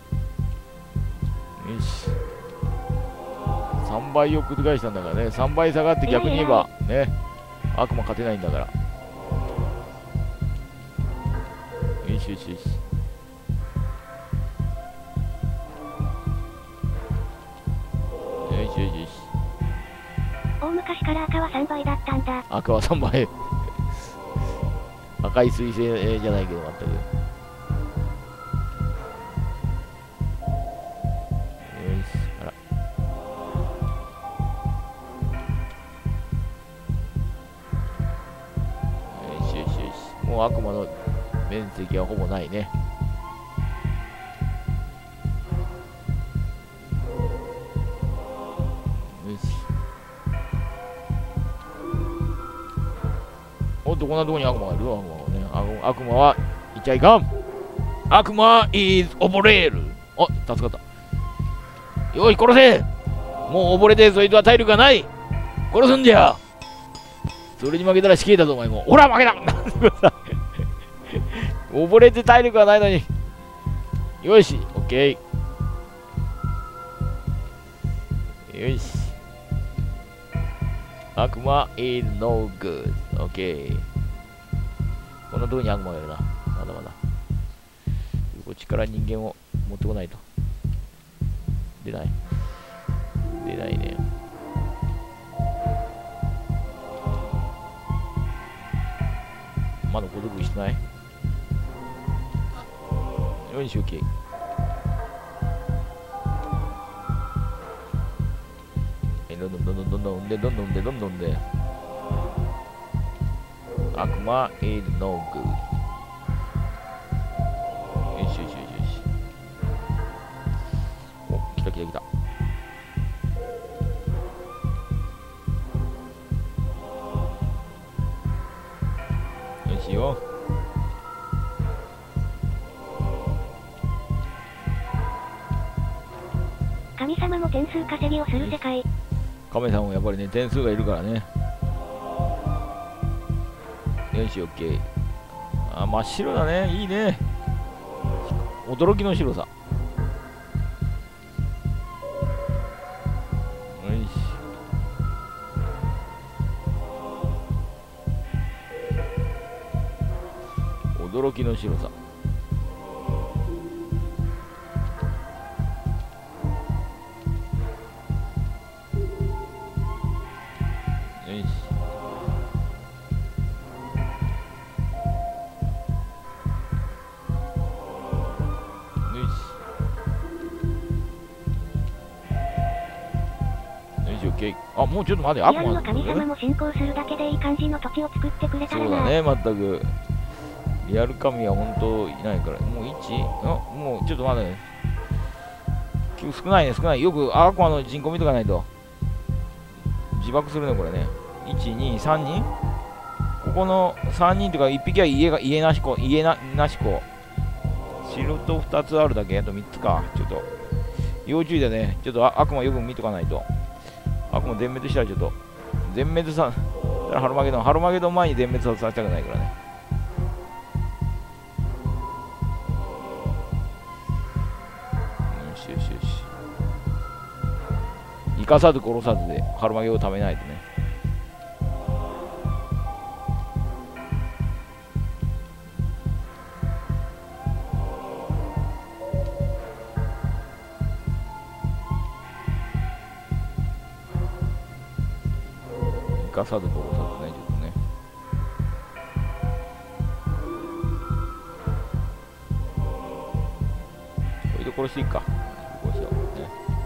し、さんばいを覆したんだからね。さんばい下がって逆に言えばね、悪魔勝てないんだから。よしよしよし。よしよしよし。 大昔から赤はさんばいだったんだ。 赤はさんばい。赤い彗星じゃないけど全く。もう悪魔の面積はほぼないね。よし。おっと、こんなとこに悪魔がいる。悪魔がね。悪魔はいっちゃいかん。悪魔 is 溺れる。あ、助かった。よい、殺せ。もう溺れてそいつは体力がない。殺すんじゃ。それに負けたら死刑だぞ、お前も。ほら、負けた。溺れて体力がないのに。よし、オッケー。よし。悪魔 is no good。オッケー。こんなとこに悪魔がいるな。まだまだ。こっちから人間を持ってこないと。出ない。出ないね。まだ孤独してない？よし、オッケー。どんどんどんどんどんどんで、どんどんで、どんどんで。悪魔 is no good。よしよしよしよし。お、来た来た来た。よしよ。 神様も点数稼ぎをする世界。 神様もやっぱりね、点数がいるからね。よし、オッケー。あ、真っ白だね。いいね。驚きの白さ。よし。驚きの白さ。あ、もうちょっと待て、悪魔の神様も信仰するだけでいい感じの土地を作ってくれたらな。 そうだね、まったく。リアル神は本当いないから。もういち、あ、もうちょっと待ってね。少ないね、少ない。よく悪魔の人口見とかないと。自爆するね、これね。いち、に、さんにんここのさんにんとかいっぴきは家が、家なし子、家な、なし子。城とふたつあるだけ、あとみっつか。ちょっと、要注意だね。ちょっと悪魔よく見とかないと。悪魔全滅したらちょっと、全滅さ、ハルマゲドン、ハルマゲドン前に全滅させたくないからね。よしよしよし。生かさず殺さずで、ハルマゲを食べないとね。 かさず殺さずね、ちょっとね。これで殺していいか。殺しようね。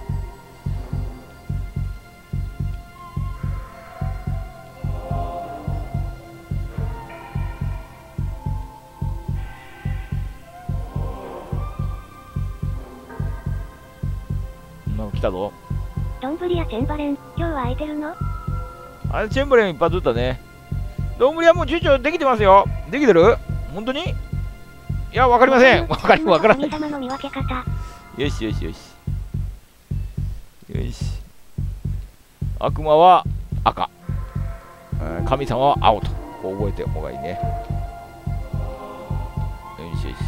なんか来たぞ。 ドンブリやチェンバレン、今日は空いてるの？ あれ、チェンバレン一発撃ったね。どんぶりはもう順調できてますよ。できてる？本当に？いや、わかりません。わかり、わからない。 神様の見分け方。 よしよしよし。よし。悪魔は赤。神様は青と。こう覚えてお方がいいね。よしよし。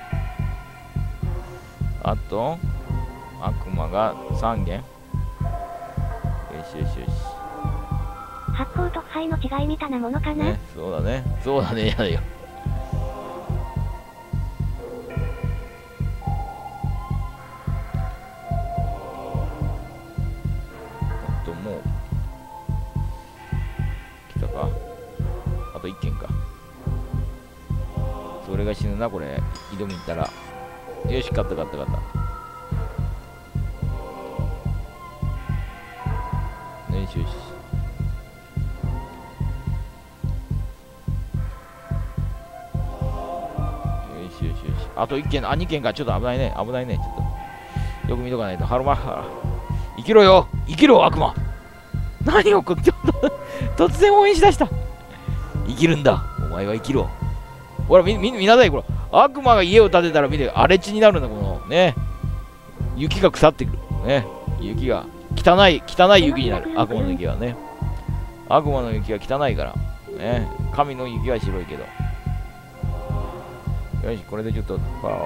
あと、悪魔がさんげん。よしよしよし。 発光と腐敗の違いみたいなものかな、 ね、そうだね。そうだね。やだよ。あともう、来たか。あといっけんか。それが死ぬな、これ。挑みに行ったら。よし、勝った勝った勝った。よしよし。あといっけん、あ、にけんか。ちょっと危ないね。危ないね。ちょっと。よく見とかないと。ハルマ、生きろよ。生きろ、悪魔。何を、ちょっと、突然応援しだした。生きるんだ。お前は生きろ。ほら、み、み、みなさい、これ。悪魔が家を建てたら見て、荒れ地になるんだ、この、ね。雪が腐ってくる。ね。雪が、汚い、汚い雪になる。悪魔の雪はね。悪魔の雪は汚いから。ね。神の雪は白いけど。よし、これでちょっとパワーを。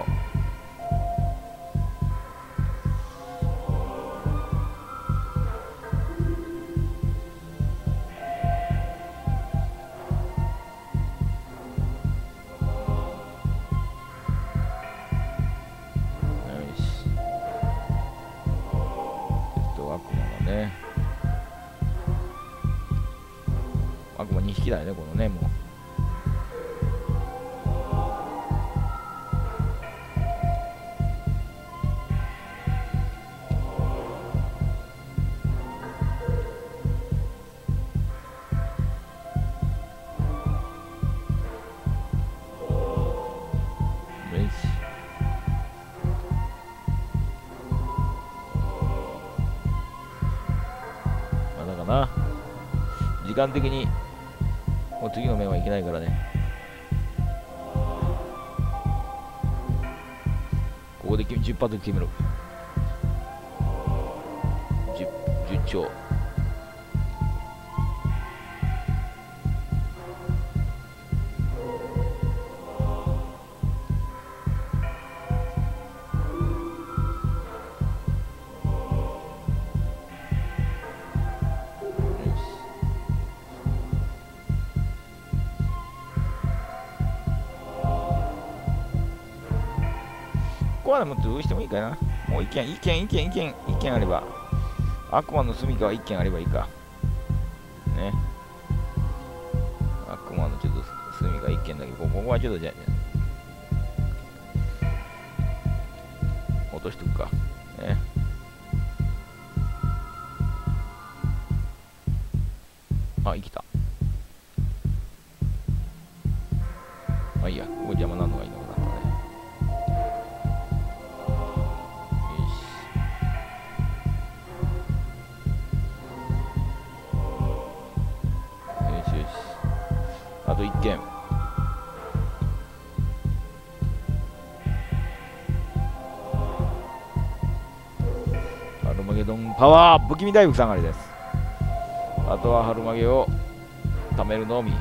よし。ちょっと悪魔がね。悪魔にひきだよね、このね、もう。な時間的にもう次の面はいけないからね。ここでじゅっ発決めろ。 10, 10丁。ここはもうどうしてもいいかな。もう一件、一件、一件、一件、一件あれば。悪魔の住みかは一件あればいいか。ね。悪魔のちょっと住みか一件だけど、ここはちょっとじゃあ、落としとくか。ね。あ、生きた。まあいいや、ここ邪魔なのがいいのかなとね。あといっけん。ハルマゲドンパワー不気味大福下がりです。あとはハルマゲを貯めるのみ。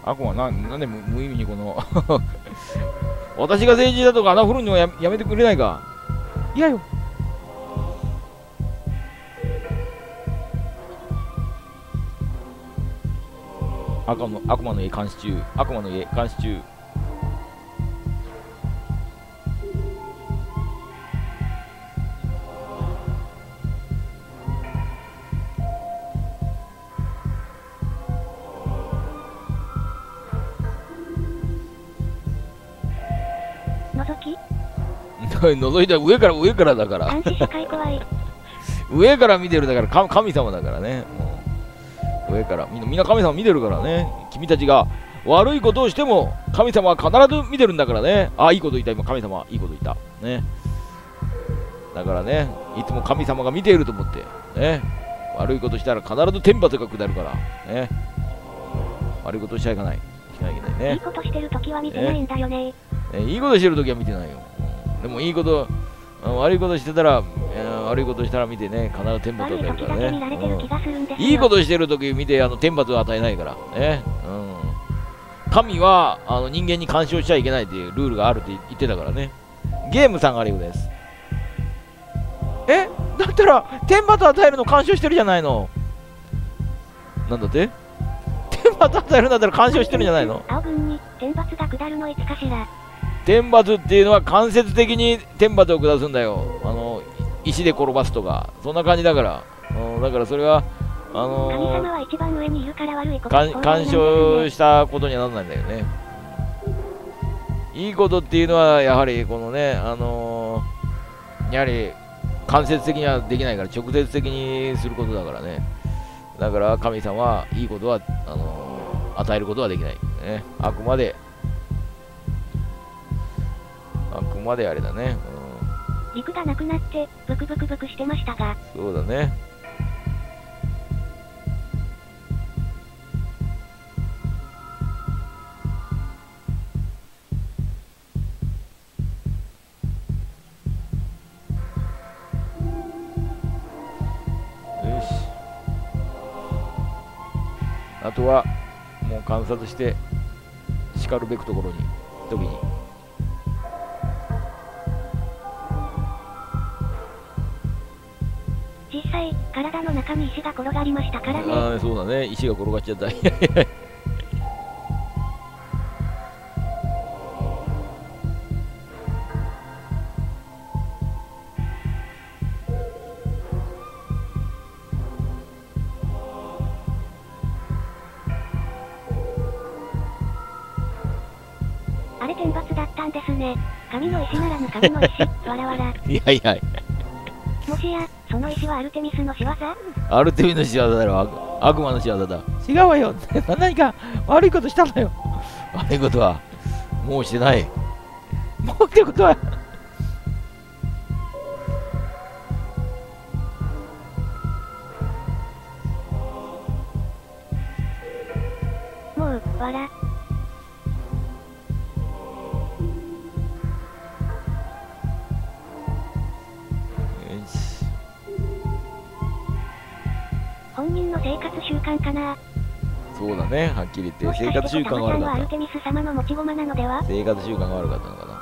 悪魔な、なんで無無意味にこの私が政治だとか穴掘るのはややめてくれないか。いやよ。悪魔の悪魔の家監視中。悪魔の家監視中。 覗き覗いた上から上からだから。 監視視界怖い。 上から見てるだからか神様だからね。もう上からみんなみんな神様見てるからね。君たちが悪いことをしても神様は必ず見てるんだからね。あ、いいこと言った今神様いいこと言ったね。だからね、いつも神様が見ていると思ってね。悪いことしたら必ず天罰が下るからね。悪いことしちゃいけない。しないけないね。 いいことしてるときは見てないんだよね。 えいいことしてるときは見てないよ。うん、でもいいこと、うん、悪いことしてたら、えー、悪いことしたら見てね、必ず天罰を与えるからね。うん、いいことしてるとき見てあの天罰を与えないからね。うん、神はあの人間に干渉しちゃいけないっていうルールがあるって言ってたからね。ゲームさんがあるようです。えだったら天罰与えるの干渉してるじゃないの。なんだって天罰与えるんだったら干渉してるんじゃないの。 青軍に天罰が下るのいつかしら。 天罰っていうのは間接的に天罰を下すんだよ。あの石で転ばすとかそんな感じだから、うん、だからそれはあのー、 神様は一番上にいるから悪いこと干渉したことにはならないんだよね。いいことっていうのはやはりこのね、あのー、やはり間接的にはできないから直接的にすることだからね。だから神様はいいことはあのー、与えることはできない、ね、あくまであくまであれだね、 うん、陸がなくなってブクブクブクしてましたが。 そうだね。よし、あとはもう観察してしかるべくところに時に実際体の中に石が転がりましたからね。 ああそうだね、石が転がっちゃったあれ天罰だったんですね。神の石ならぬ神の石。わらわら。 いやいや、 もしやその石はアルテミスの仕業？ アルテミスの仕業だろ。悪悪魔の仕業だ。違うわよ何か悪いことしたんだよ。悪いことはもうしてない。もうってことはもうわら。本人の生活習慣かな。 そうだね、はっきり言って生活習慣が悪かった。 アルテミス様の持ち駒なのでは。 生活習慣が悪かったのか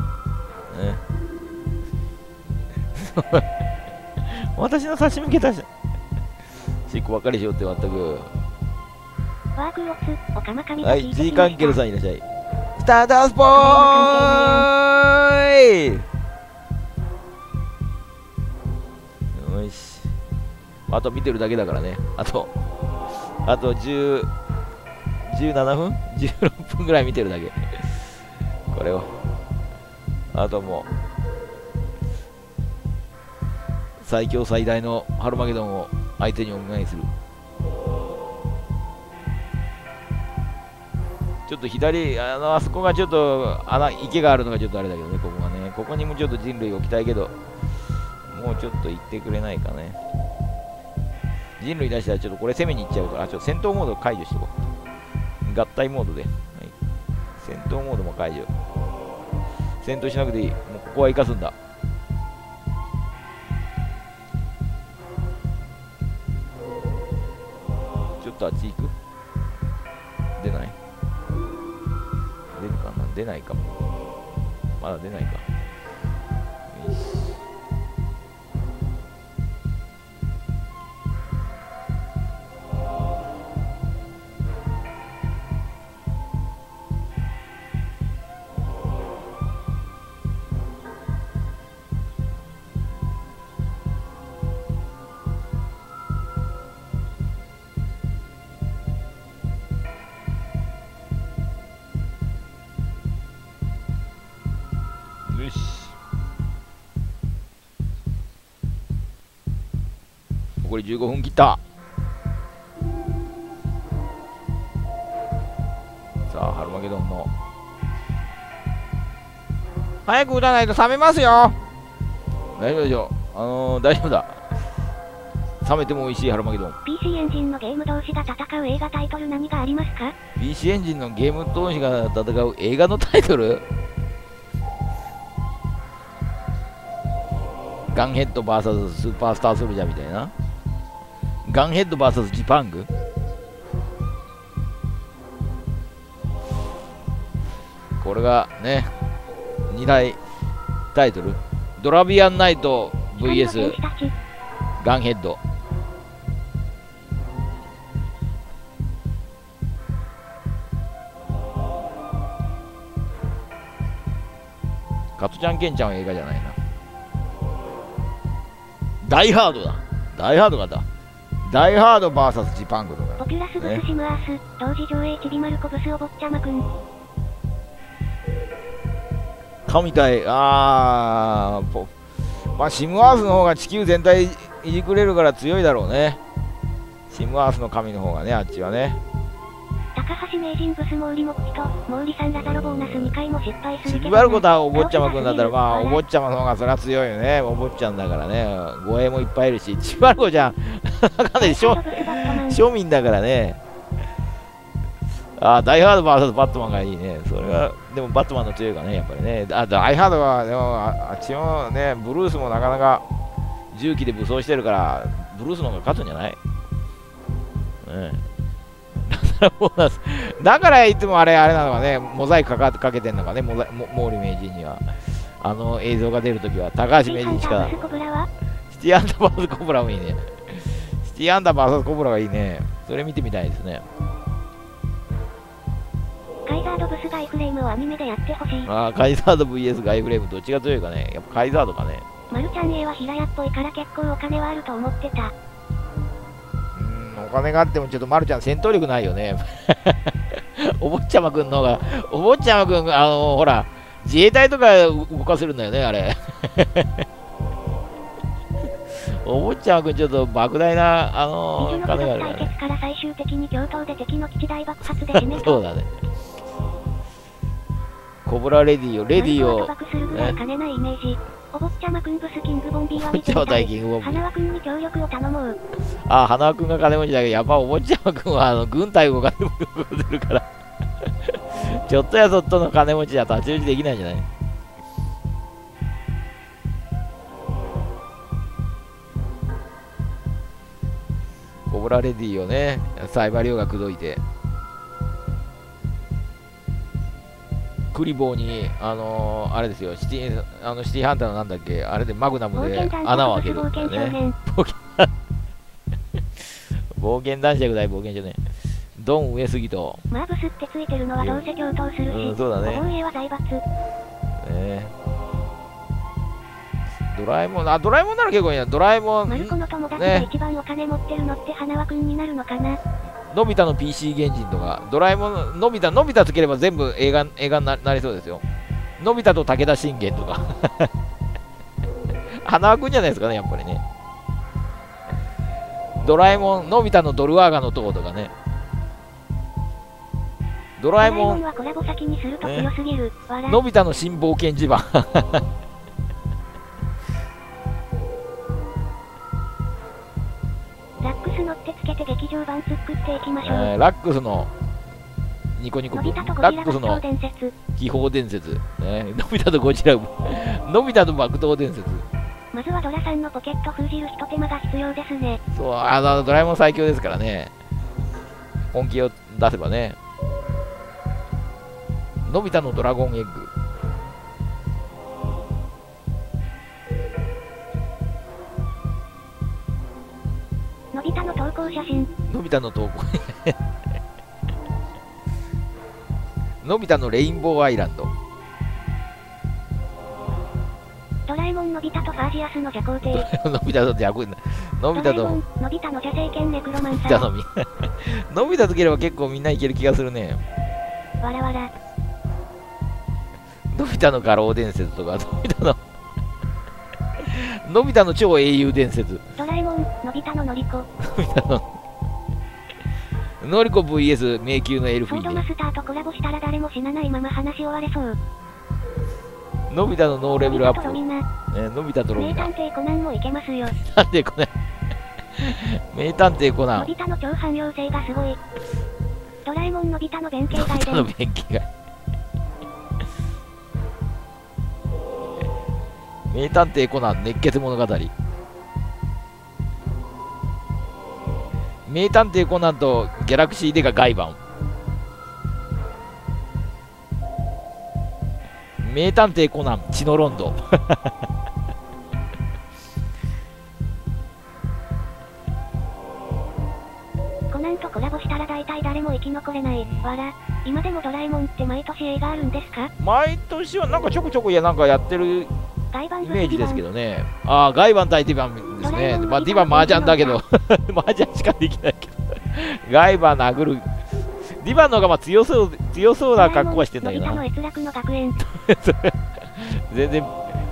な。ね。私の差し向けたし。しっこばっかりしようって全く。 ワークオツ、おかまかみはい、G カンケルさんいらっしゃい。スターダースポーイ。よし。あと見てるだけだからね。あと、あとじゅう、じゅうななふん ?じゅうろっ 分ぐらい見てるだけ。これを。あともう、最強最大のハルマゲドンを相手にお願いする。ちょっと左、あの、あそこがちょっと穴、池があるのがちょっとあれだけどね、ここがね。ここにもちょっと人類置きたいけど、もうちょっと行ってくれないかね。人類出したらちょっとこれ攻めに行っちゃうから、あ、ちょっと戦闘モード解除しとこう。合体モードで。はい、戦闘モードも解除。戦闘しなくていい。もうここは生かすんだ。ちょっとあっち行く？出ない？ 出ないかも。まだ出ないか。よし。よし。残りじゅうごふん切った。さあ、ハルマゲドンの。早く打たないと冷めますよ。大丈夫でしょう。あのー、大丈夫だ。冷めても美味しいハルマゲドン。 ピーシー エンジンのゲーム同士が戦う映画タイトル何がありますか？ ピーシー エンジンのゲーム同士が戦う映画のタイトル？ガンヘッド ブイエス スーパースターソルジャーみたいな。ガンヘッド ブイエス ジパング。これがね、に大タイトル。ドラビアンナイト ブイエス ガンヘッド。カトちゃんケンちゃんは映画じゃないな。ダイハードだ。ダイハードがだ。ダイハード ブイエス ジパングとか。 ポピュラスブスシムアース、同時上映ちびまるこブスお坊ちゃまくん。 神対、あー、ポまあ、シムアースの方が地球全体いじくれるから強いだろうね。シムアースの神の方がね、あっちはね。 高橋名人ブス毛利目樹と毛利さんラザロボーナスにかいも失敗するけどちびまる子とはお坊ちゃまくんだったら、まあ、お坊ちゃまの方がそりゃ強いよね。お坊ちゃんだからね。護衛もいっぱいいるし、ちびまる子ちゃん、かなり庶庶民だからね。あ、ダイハード ブイエス バットマンがいいね。それは、でもバットマンの強いかね、やっぱりね。あ、ダイハードは、でも、ああっちもね、ブルースもなかなか重機で武装してるから、ブルースの方が勝つんじゃない？ねえ。だからいつもあれ、あれなのかね、モザイクかかかけてんのかね、モザモ毛利名人には。あの映像が出るときは、高橋名人しか。シティアンダーバースコブラもいいね。シティアンダーバースコブラがいいね。それ見てみたいですね。 カイザードブスガイフレームをアニメでやってほしい。 ああ、カイザード ブイエス ガイフレームどっちが強いかね。やっぱカイザードかね。 マルちゃん A は平屋っぽいから結構お金はあると思ってた。 お金があってもちょっとまるちゃん戦闘力ないよね。お坊ちゃまくんの方が、お坊ちゃまくん、あのほら、自衛隊とか動かせるんだよね、あれ。お坊ちゃまくん、ちょっと莫大な、あのー、金があるからね。 対決から最終的に共闘で敵の基地大爆発で締めそうだね。コブラレディを、レディを、 金ないイメージ。お坊ちゃまくんブスキングボンビーは見てみたい。花輪くんに協力を頼もう。 ああ、花輪くんが金持ちだけど、やっぱお坊ちゃまくんはあの軍隊動かせるからちょっとやそっとの金持ちじゃ太刀打ちできないんじゃない？コブラレディをね、サイバリオが口説いて、クリボーに、あのー、あれですよ、シティ、あのシティハンターのなんだっけ、あれでマグナムで穴を開けるんだよね。冒険男子じゃない冒険じゃねえ。ドン上杉と。 マーブスってついてるのはどうせ共闘するし、 うん、そうだね。 防衛は財閥。 ね、ドラえもん、あ、ドラえもんなら結構いいな。ドラえもん。 マルコの友達が一番お金持ってるのって花輪くんになるのかな。 のび太の ピーシー 原人とか、ドラえもん、のび太、のび太つければ全部映画、映画に な, なりそうですよ。のび太と武田信玄とか。花輪くんじゃないですかね、やっぱりね。ドラえもん、のび太のドルワーガの塔とかね。ドラえもん、 はコラボ先にすると強すぎる。 ね、のび太の新冒険地盤。 ラックス乗ってつけて劇場版作っていきましょう。 えー、ラックスのニコニコ、ラックスの気泡伝説。ね、のび太とゴジラ、のび太と爆闘伝説。 まずはドラさんのポケット封じる一手間が必要ですね。 そう、あのドラえもん最強ですからね。本気を出せばね。 のび太のドラゴンエッグ。 のび太の投稿写真。 のび太の投稿のび太のレインボーアイランド。 ドラえもんのび太とファージアスの邪皇帝。 のび太と逆のび太とのび太の邪聖剣ネクロマンサじゃのー。 びのび太とければ結構みんないける気がするね。 わらわら。 のび太の画廊伝説とか、のび太ののび太の超英雄伝説。 ドラえもん、のび太ののりこ。 のび太ののりこ ブイエス 迷宮のエルフィーネ。 コードマスターとコラボしたら誰も死なないまま話終われそう。 のび太のノーレベルアップ。 のび太とロミナ。 ね、のび太とロミ名ナ。 探偵コナンもいけますよ。 なんでこれ名探偵コナン。 のび太の超汎用性がすごい。ドラえもんのび太の弁慶のび太の外伝。 弁慶が名探偵コナン熱血物語。名探偵コナンとギャラクシーデカガイバン。名探偵コナン血のロンドコナンとコラボしたら大体誰も生き残れない。わら。今でもドラえもんって毎年映画あるんですか？ 毎年はなんかちょこちょこいやなんかやってるガイバンイメージですけどね。ああ、ガイバン対ディバンですね。まあ、ディバン麻雀だけど、麻雀しかできないけど、ガイバン殴る。ディバンの方がまあ強そう、強そうな格好はしてんだけどな。 のび太の閲楽の学園。 全然、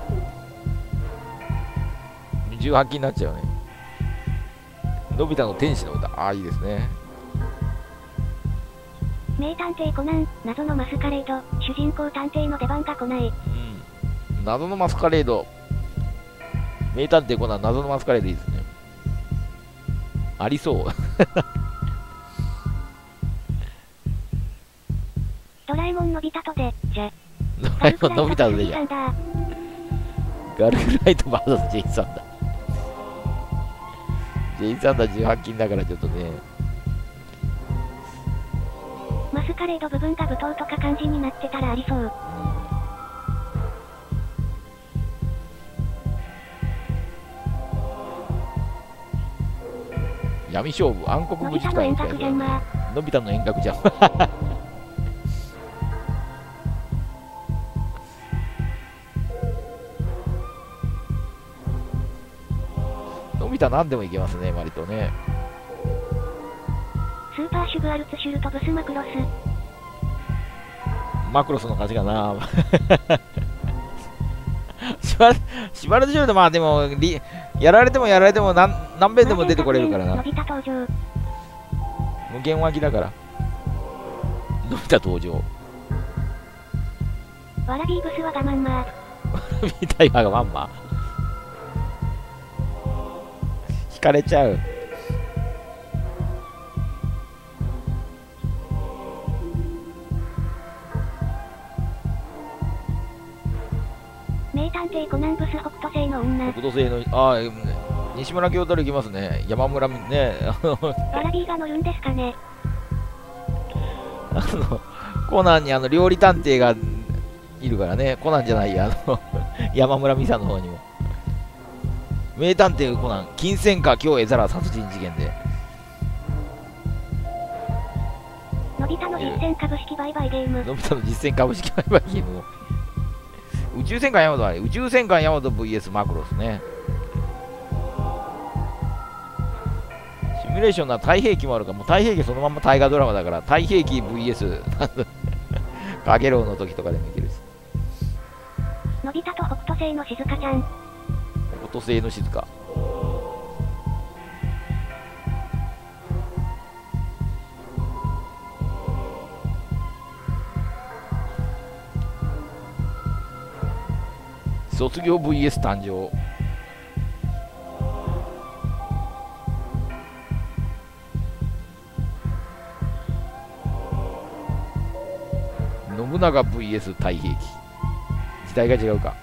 じゅうはちきになっちゃうね。のび太の天使の歌。ああ、いいですね。 名探偵コナン、謎のマスカレード、主人公探偵の出番が来ない。 うん。謎のマスカレード。名探偵コナン、謎のマスカレードいいですね。ありそう。 ドラえもんのび太とで、じゃ。 ドラえもんのび太とでじゃ。 ガルクライトガルフライト ブイエス ジェイサンダー。ジェイサンダーじゅうはちきんだからちょっとね。 マスカレード部分が舞踏とか漢字になってたらありそう。 闇勝負暗黒武士会みたいな。のび太の遠隔じゃん。のび太何でもいけますね、割とね。 スーパーシュグアルツシュルトブスマクロス。 マクロスの勝ちかな。シバルシバルトシュルト、まあでもリ、やられてもやられても何何遍でも出てこれるからな。 のび太登場。 無限脇だから。のび太登場。 ワラビーブスは我慢まー。 わらびタイガーがまんま。引かれちゃう。 名探偵コナンブス北斗星の女。 北斗星の、ああ、西村京太郎行きますね。山村ね、あの、 ワラビーが乗るんですかね。 あのコナンにあの料理探偵がいるからね。コナンじゃないや、あの山村美沙の方にも。名探偵コナン、金銭か今日絵皿殺人事件で。 のび太の実践株式売買ゲーム。 のび太の実践株式売買ゲームを。宇宙戦艦ヤマトは宇宙戦艦ヤマト ブイエス マクロスね。シミュレーションな太平記もあるから、もう太平記そのまま大河ドラマだから、太平記 ブイエス かげろうの時とかでもいけるし。 のび太と北斗星の静香ちゃん。 北斗星の静か。卒業 ブイエス 誕生。信長 ブイエス 太平記。時代が違うか。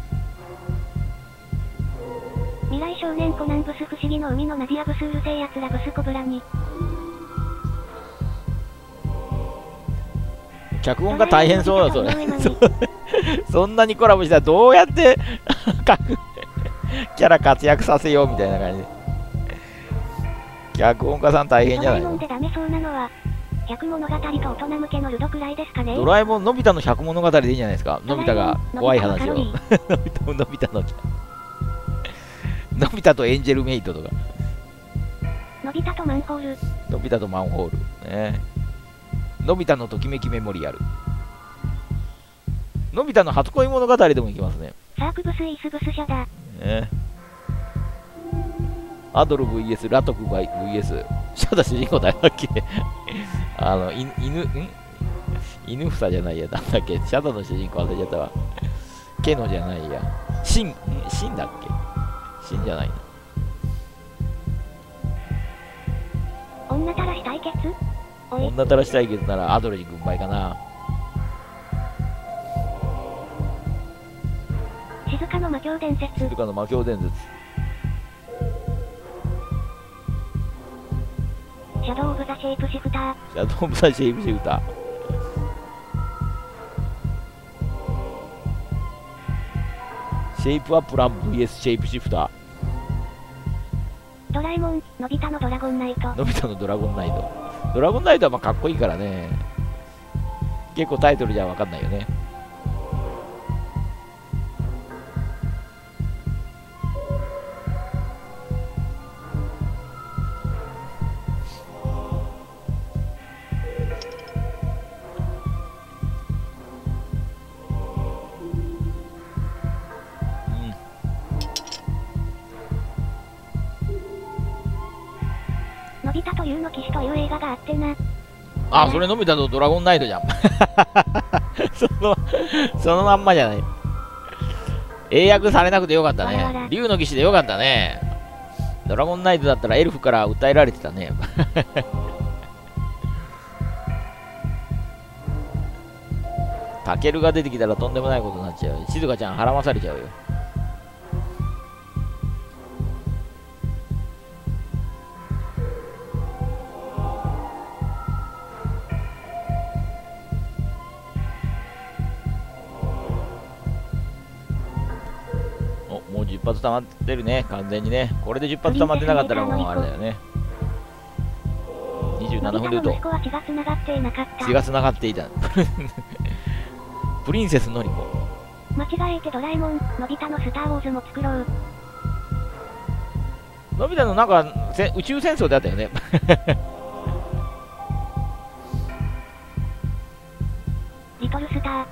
未来少年コナンブス不思議の海のナディアブスうるせえやつらブスコブラに。 脚本が大変そうだ、それ。 ドラえもんのび太と井上真美そそんなにコラボしたらどうやって各キャラ活躍させようみたいな感じで。脚本家さん大変じゃないの？ ドラえもんでダメそうなのは百物語と大人向けのルドくらいですかね。 ドラえもんのび太の百物語でいいんじゃないですか。のび太が怖い話を。 ドラえもんのび太のび太ののび太とエンジェルメイトとか。 のび太とマンホール。 のび太とマンホール。ね。のび太のときめきメモリアル。のび太の初恋物語でもいきますね。 サークブスイスブス社だ。 ね。アドル ブイエス ラトク ブイエス シャダ主人公誰だっけあの、い犬、ん犬房じゃないや、なんだっけシャダの主人公忘れちゃったわ。ケノじゃないや。シン、んシンだっけシンじゃないな。 女たらし対決。おい、 女たらし対決ならアドルに軍配かな。 静かの魔境伝説。 静かの魔境伝説。 シャドウ・オブ・ザ・シェイプシフター。 シャドウ・オブ・ザ・シェイプシフター。シェイプアップラン ブイエス シェイプシフター。 ドラえもん、のび太のドラゴンナイト。 のび太のドラゴンナイト。ドラゴンナイトはまあかっこいいからね。結構タイトルじゃわかんないよね。 のび太と竜の騎士という映画があってな。 あ、それのび太とドラゴンナイトじゃん。その、そのまんまじゃない。英訳されなくてよかったね。 わらわら竜の騎士でよかったね。ドラゴンナイトだったらエルフから訴えられてたね。タケルが出てきたらとんでもないことになっちゃう。静香ちゃん腹まされちゃうよ。お、もうじゅっ発溜まってるね、完全にね。これでじゅっ発溜まってなかったらもうあれだよね。にじゅうななふんルート。 息子は血が繋がっていなかった。 血が繋がっていた。プリンセスのりこ。 間違えてドラえもん、のび太のスター・ウォーズも作ろう。 のび太のなんかせ宇宙戦争であったよね。 リトルスター。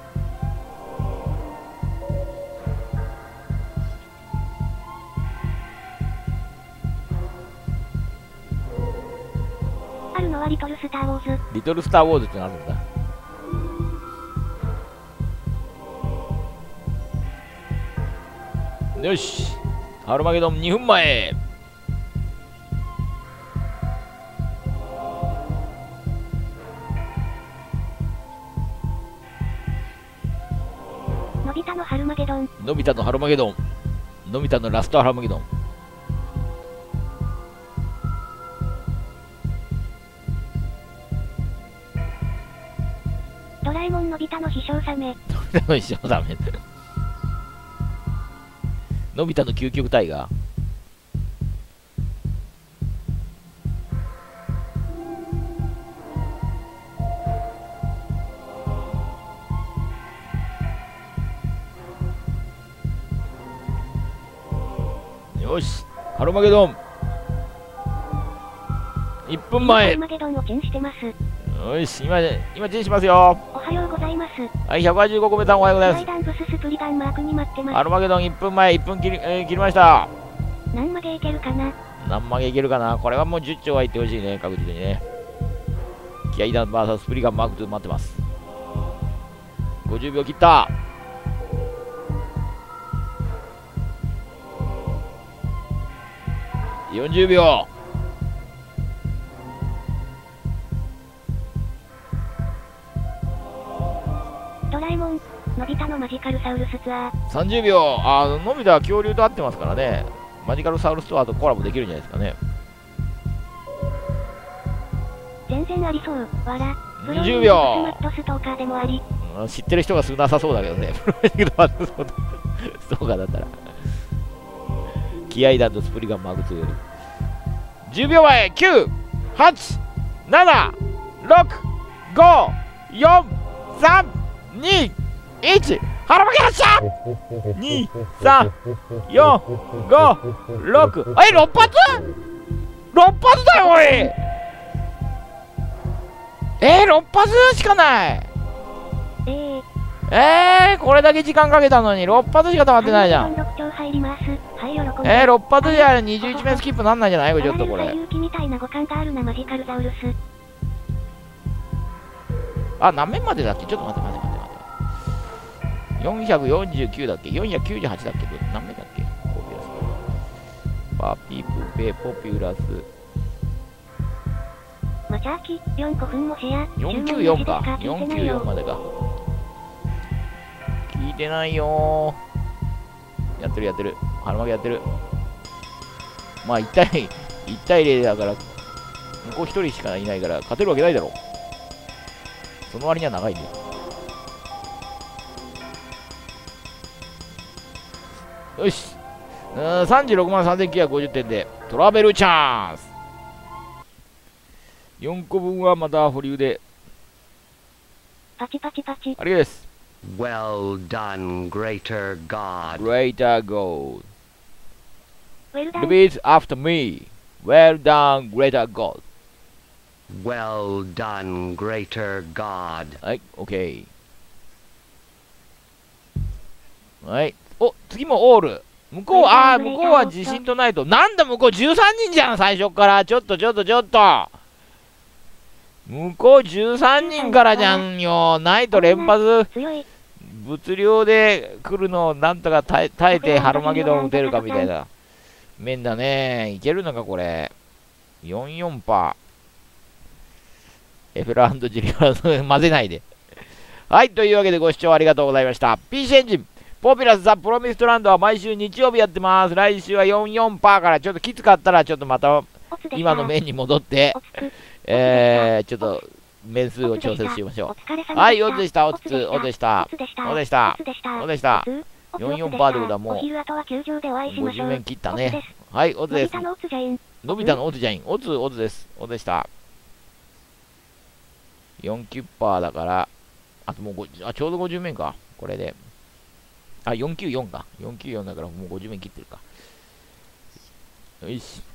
あるのはリトルスター・ウォーズ。 リトルスター・ウォーズってのあるんだ。よし、ハルマゲドンにふんまえ。 のび太のハルマゲドン。 のび太のハルマゲドン。のび太のラストハルマゲドン。 ドラえもんのび太の飛翔サメ。 のび太の一生ダメ。のび太の究極タイガー。よし、ハルマゲドン。いっぷんまえ。 ハルマゲドンをチンしてます。 よし、今、今、チンしますよ。 おはようございます。 はい、ひゃくはちじゅうごこめさんおはようございます。 ライダンブススプリガンマークに待ってます。 ハルマゲドンいっぷんまえ、いっぷん切り、えー切りました。 何までいけるかな。 何マゲいけるかな。これはもうじゅっちょうはいってほしいね、確実にね。キアイダン ブイエス スプリガンマークツー待ってます。ごじゅうびょう切った。よんじゅうびょう。 ドラえもん、のび太のマジカルサウルスツアー。 さんじゅうびょう。あー、のび太は恐竜と合ってますからね。マジカルサウルストアとコラボできるんじゃないですかね。 全然ありそう、わら。 にじゅうびょう。 マットストーカーでもあり。 うん、知ってる人が少なさそうだけどね。プロフェニックマットストーカーだったら。気合弾とスプリガンマークツーより。じゅうびょうまえ、きゅう、はち、なな、ろく、ご、よん、さん、に、いち、腹巻き発射 !に、さん、よん、ご、ろく、え、ろっぱつ ?ろっ 発だよ、おいえー、ろっ発しかない。 えー、 えー、これだけ時間かけたのにろっ発しか溜まってないじゃん。えー、ろっ発じゃにじゅういち名スキップなんないじゃないこれちょっとこれ。あ、何面までだっけちょっと待って待って待って待って。よんひゃくよんじゅうきゅうだっけ ?よんひゃくきゅうじゅうはち だっけ何面だっけポピュラス。パピプペポピュラス。 マチャーキよんこ分もシェア。 よんきゅうよんか。よんきゅうよんまでか。聞いてないよー。やってるやってる。腹巻きやってる。まあいち対いち対ゼロだから、向こうひとりしかいないから勝てるわけないだろう。その割には長いんだよ。よし。うん、さんじゅうろくまんさんぜんきゅうひゃくごじゅってんでトラベルチャンス。よんこぶんはまた保留で。 パチパチパチ。 ありがとうございます。 Well done, greater God. Greater God. Well done. Repeat after me. Well done, greater God. Well done, greater God. はい、OK。はい。お、次もオール。向こう、あー、向こうは自信とないと。なんだ向こうじゅうさんにんじゃん、最初から。ちょっとちょっとちょっと。向こうじゅうさんにんからじゃんよ。ないと連発。物量で来るのをなんとか耐え耐えてハロマゲドン打てるかみたいな面だね。いけるのかこれ。よんじゅうよんパー。エフェラジリは混ぜないで。はい、というわけでご視聴ありがとうございました。ピーシー エンジン、ポピュラスザ・プロミストランドは毎週日曜日やってます。来週はよんじゅうよんパーからちょっときつかったらちょっとまた今の面に戻って、えー、ちょっと面数を調節しましょう。はい、オツでした、オツ、オツでした、オツでした、オツでした、オツでした。よんじゅうよんパーってことはもうごじゅう面切ったね。はい、オツです。のび太のオツじゃん。オツ、オツです。オツでした。よんキュッパーだから、あともうあ、ちょうどごじゅう面か。これで。あ、よんきゅうよんか。よんきゅうよんだからもうごじゅう面切ってるか。よし。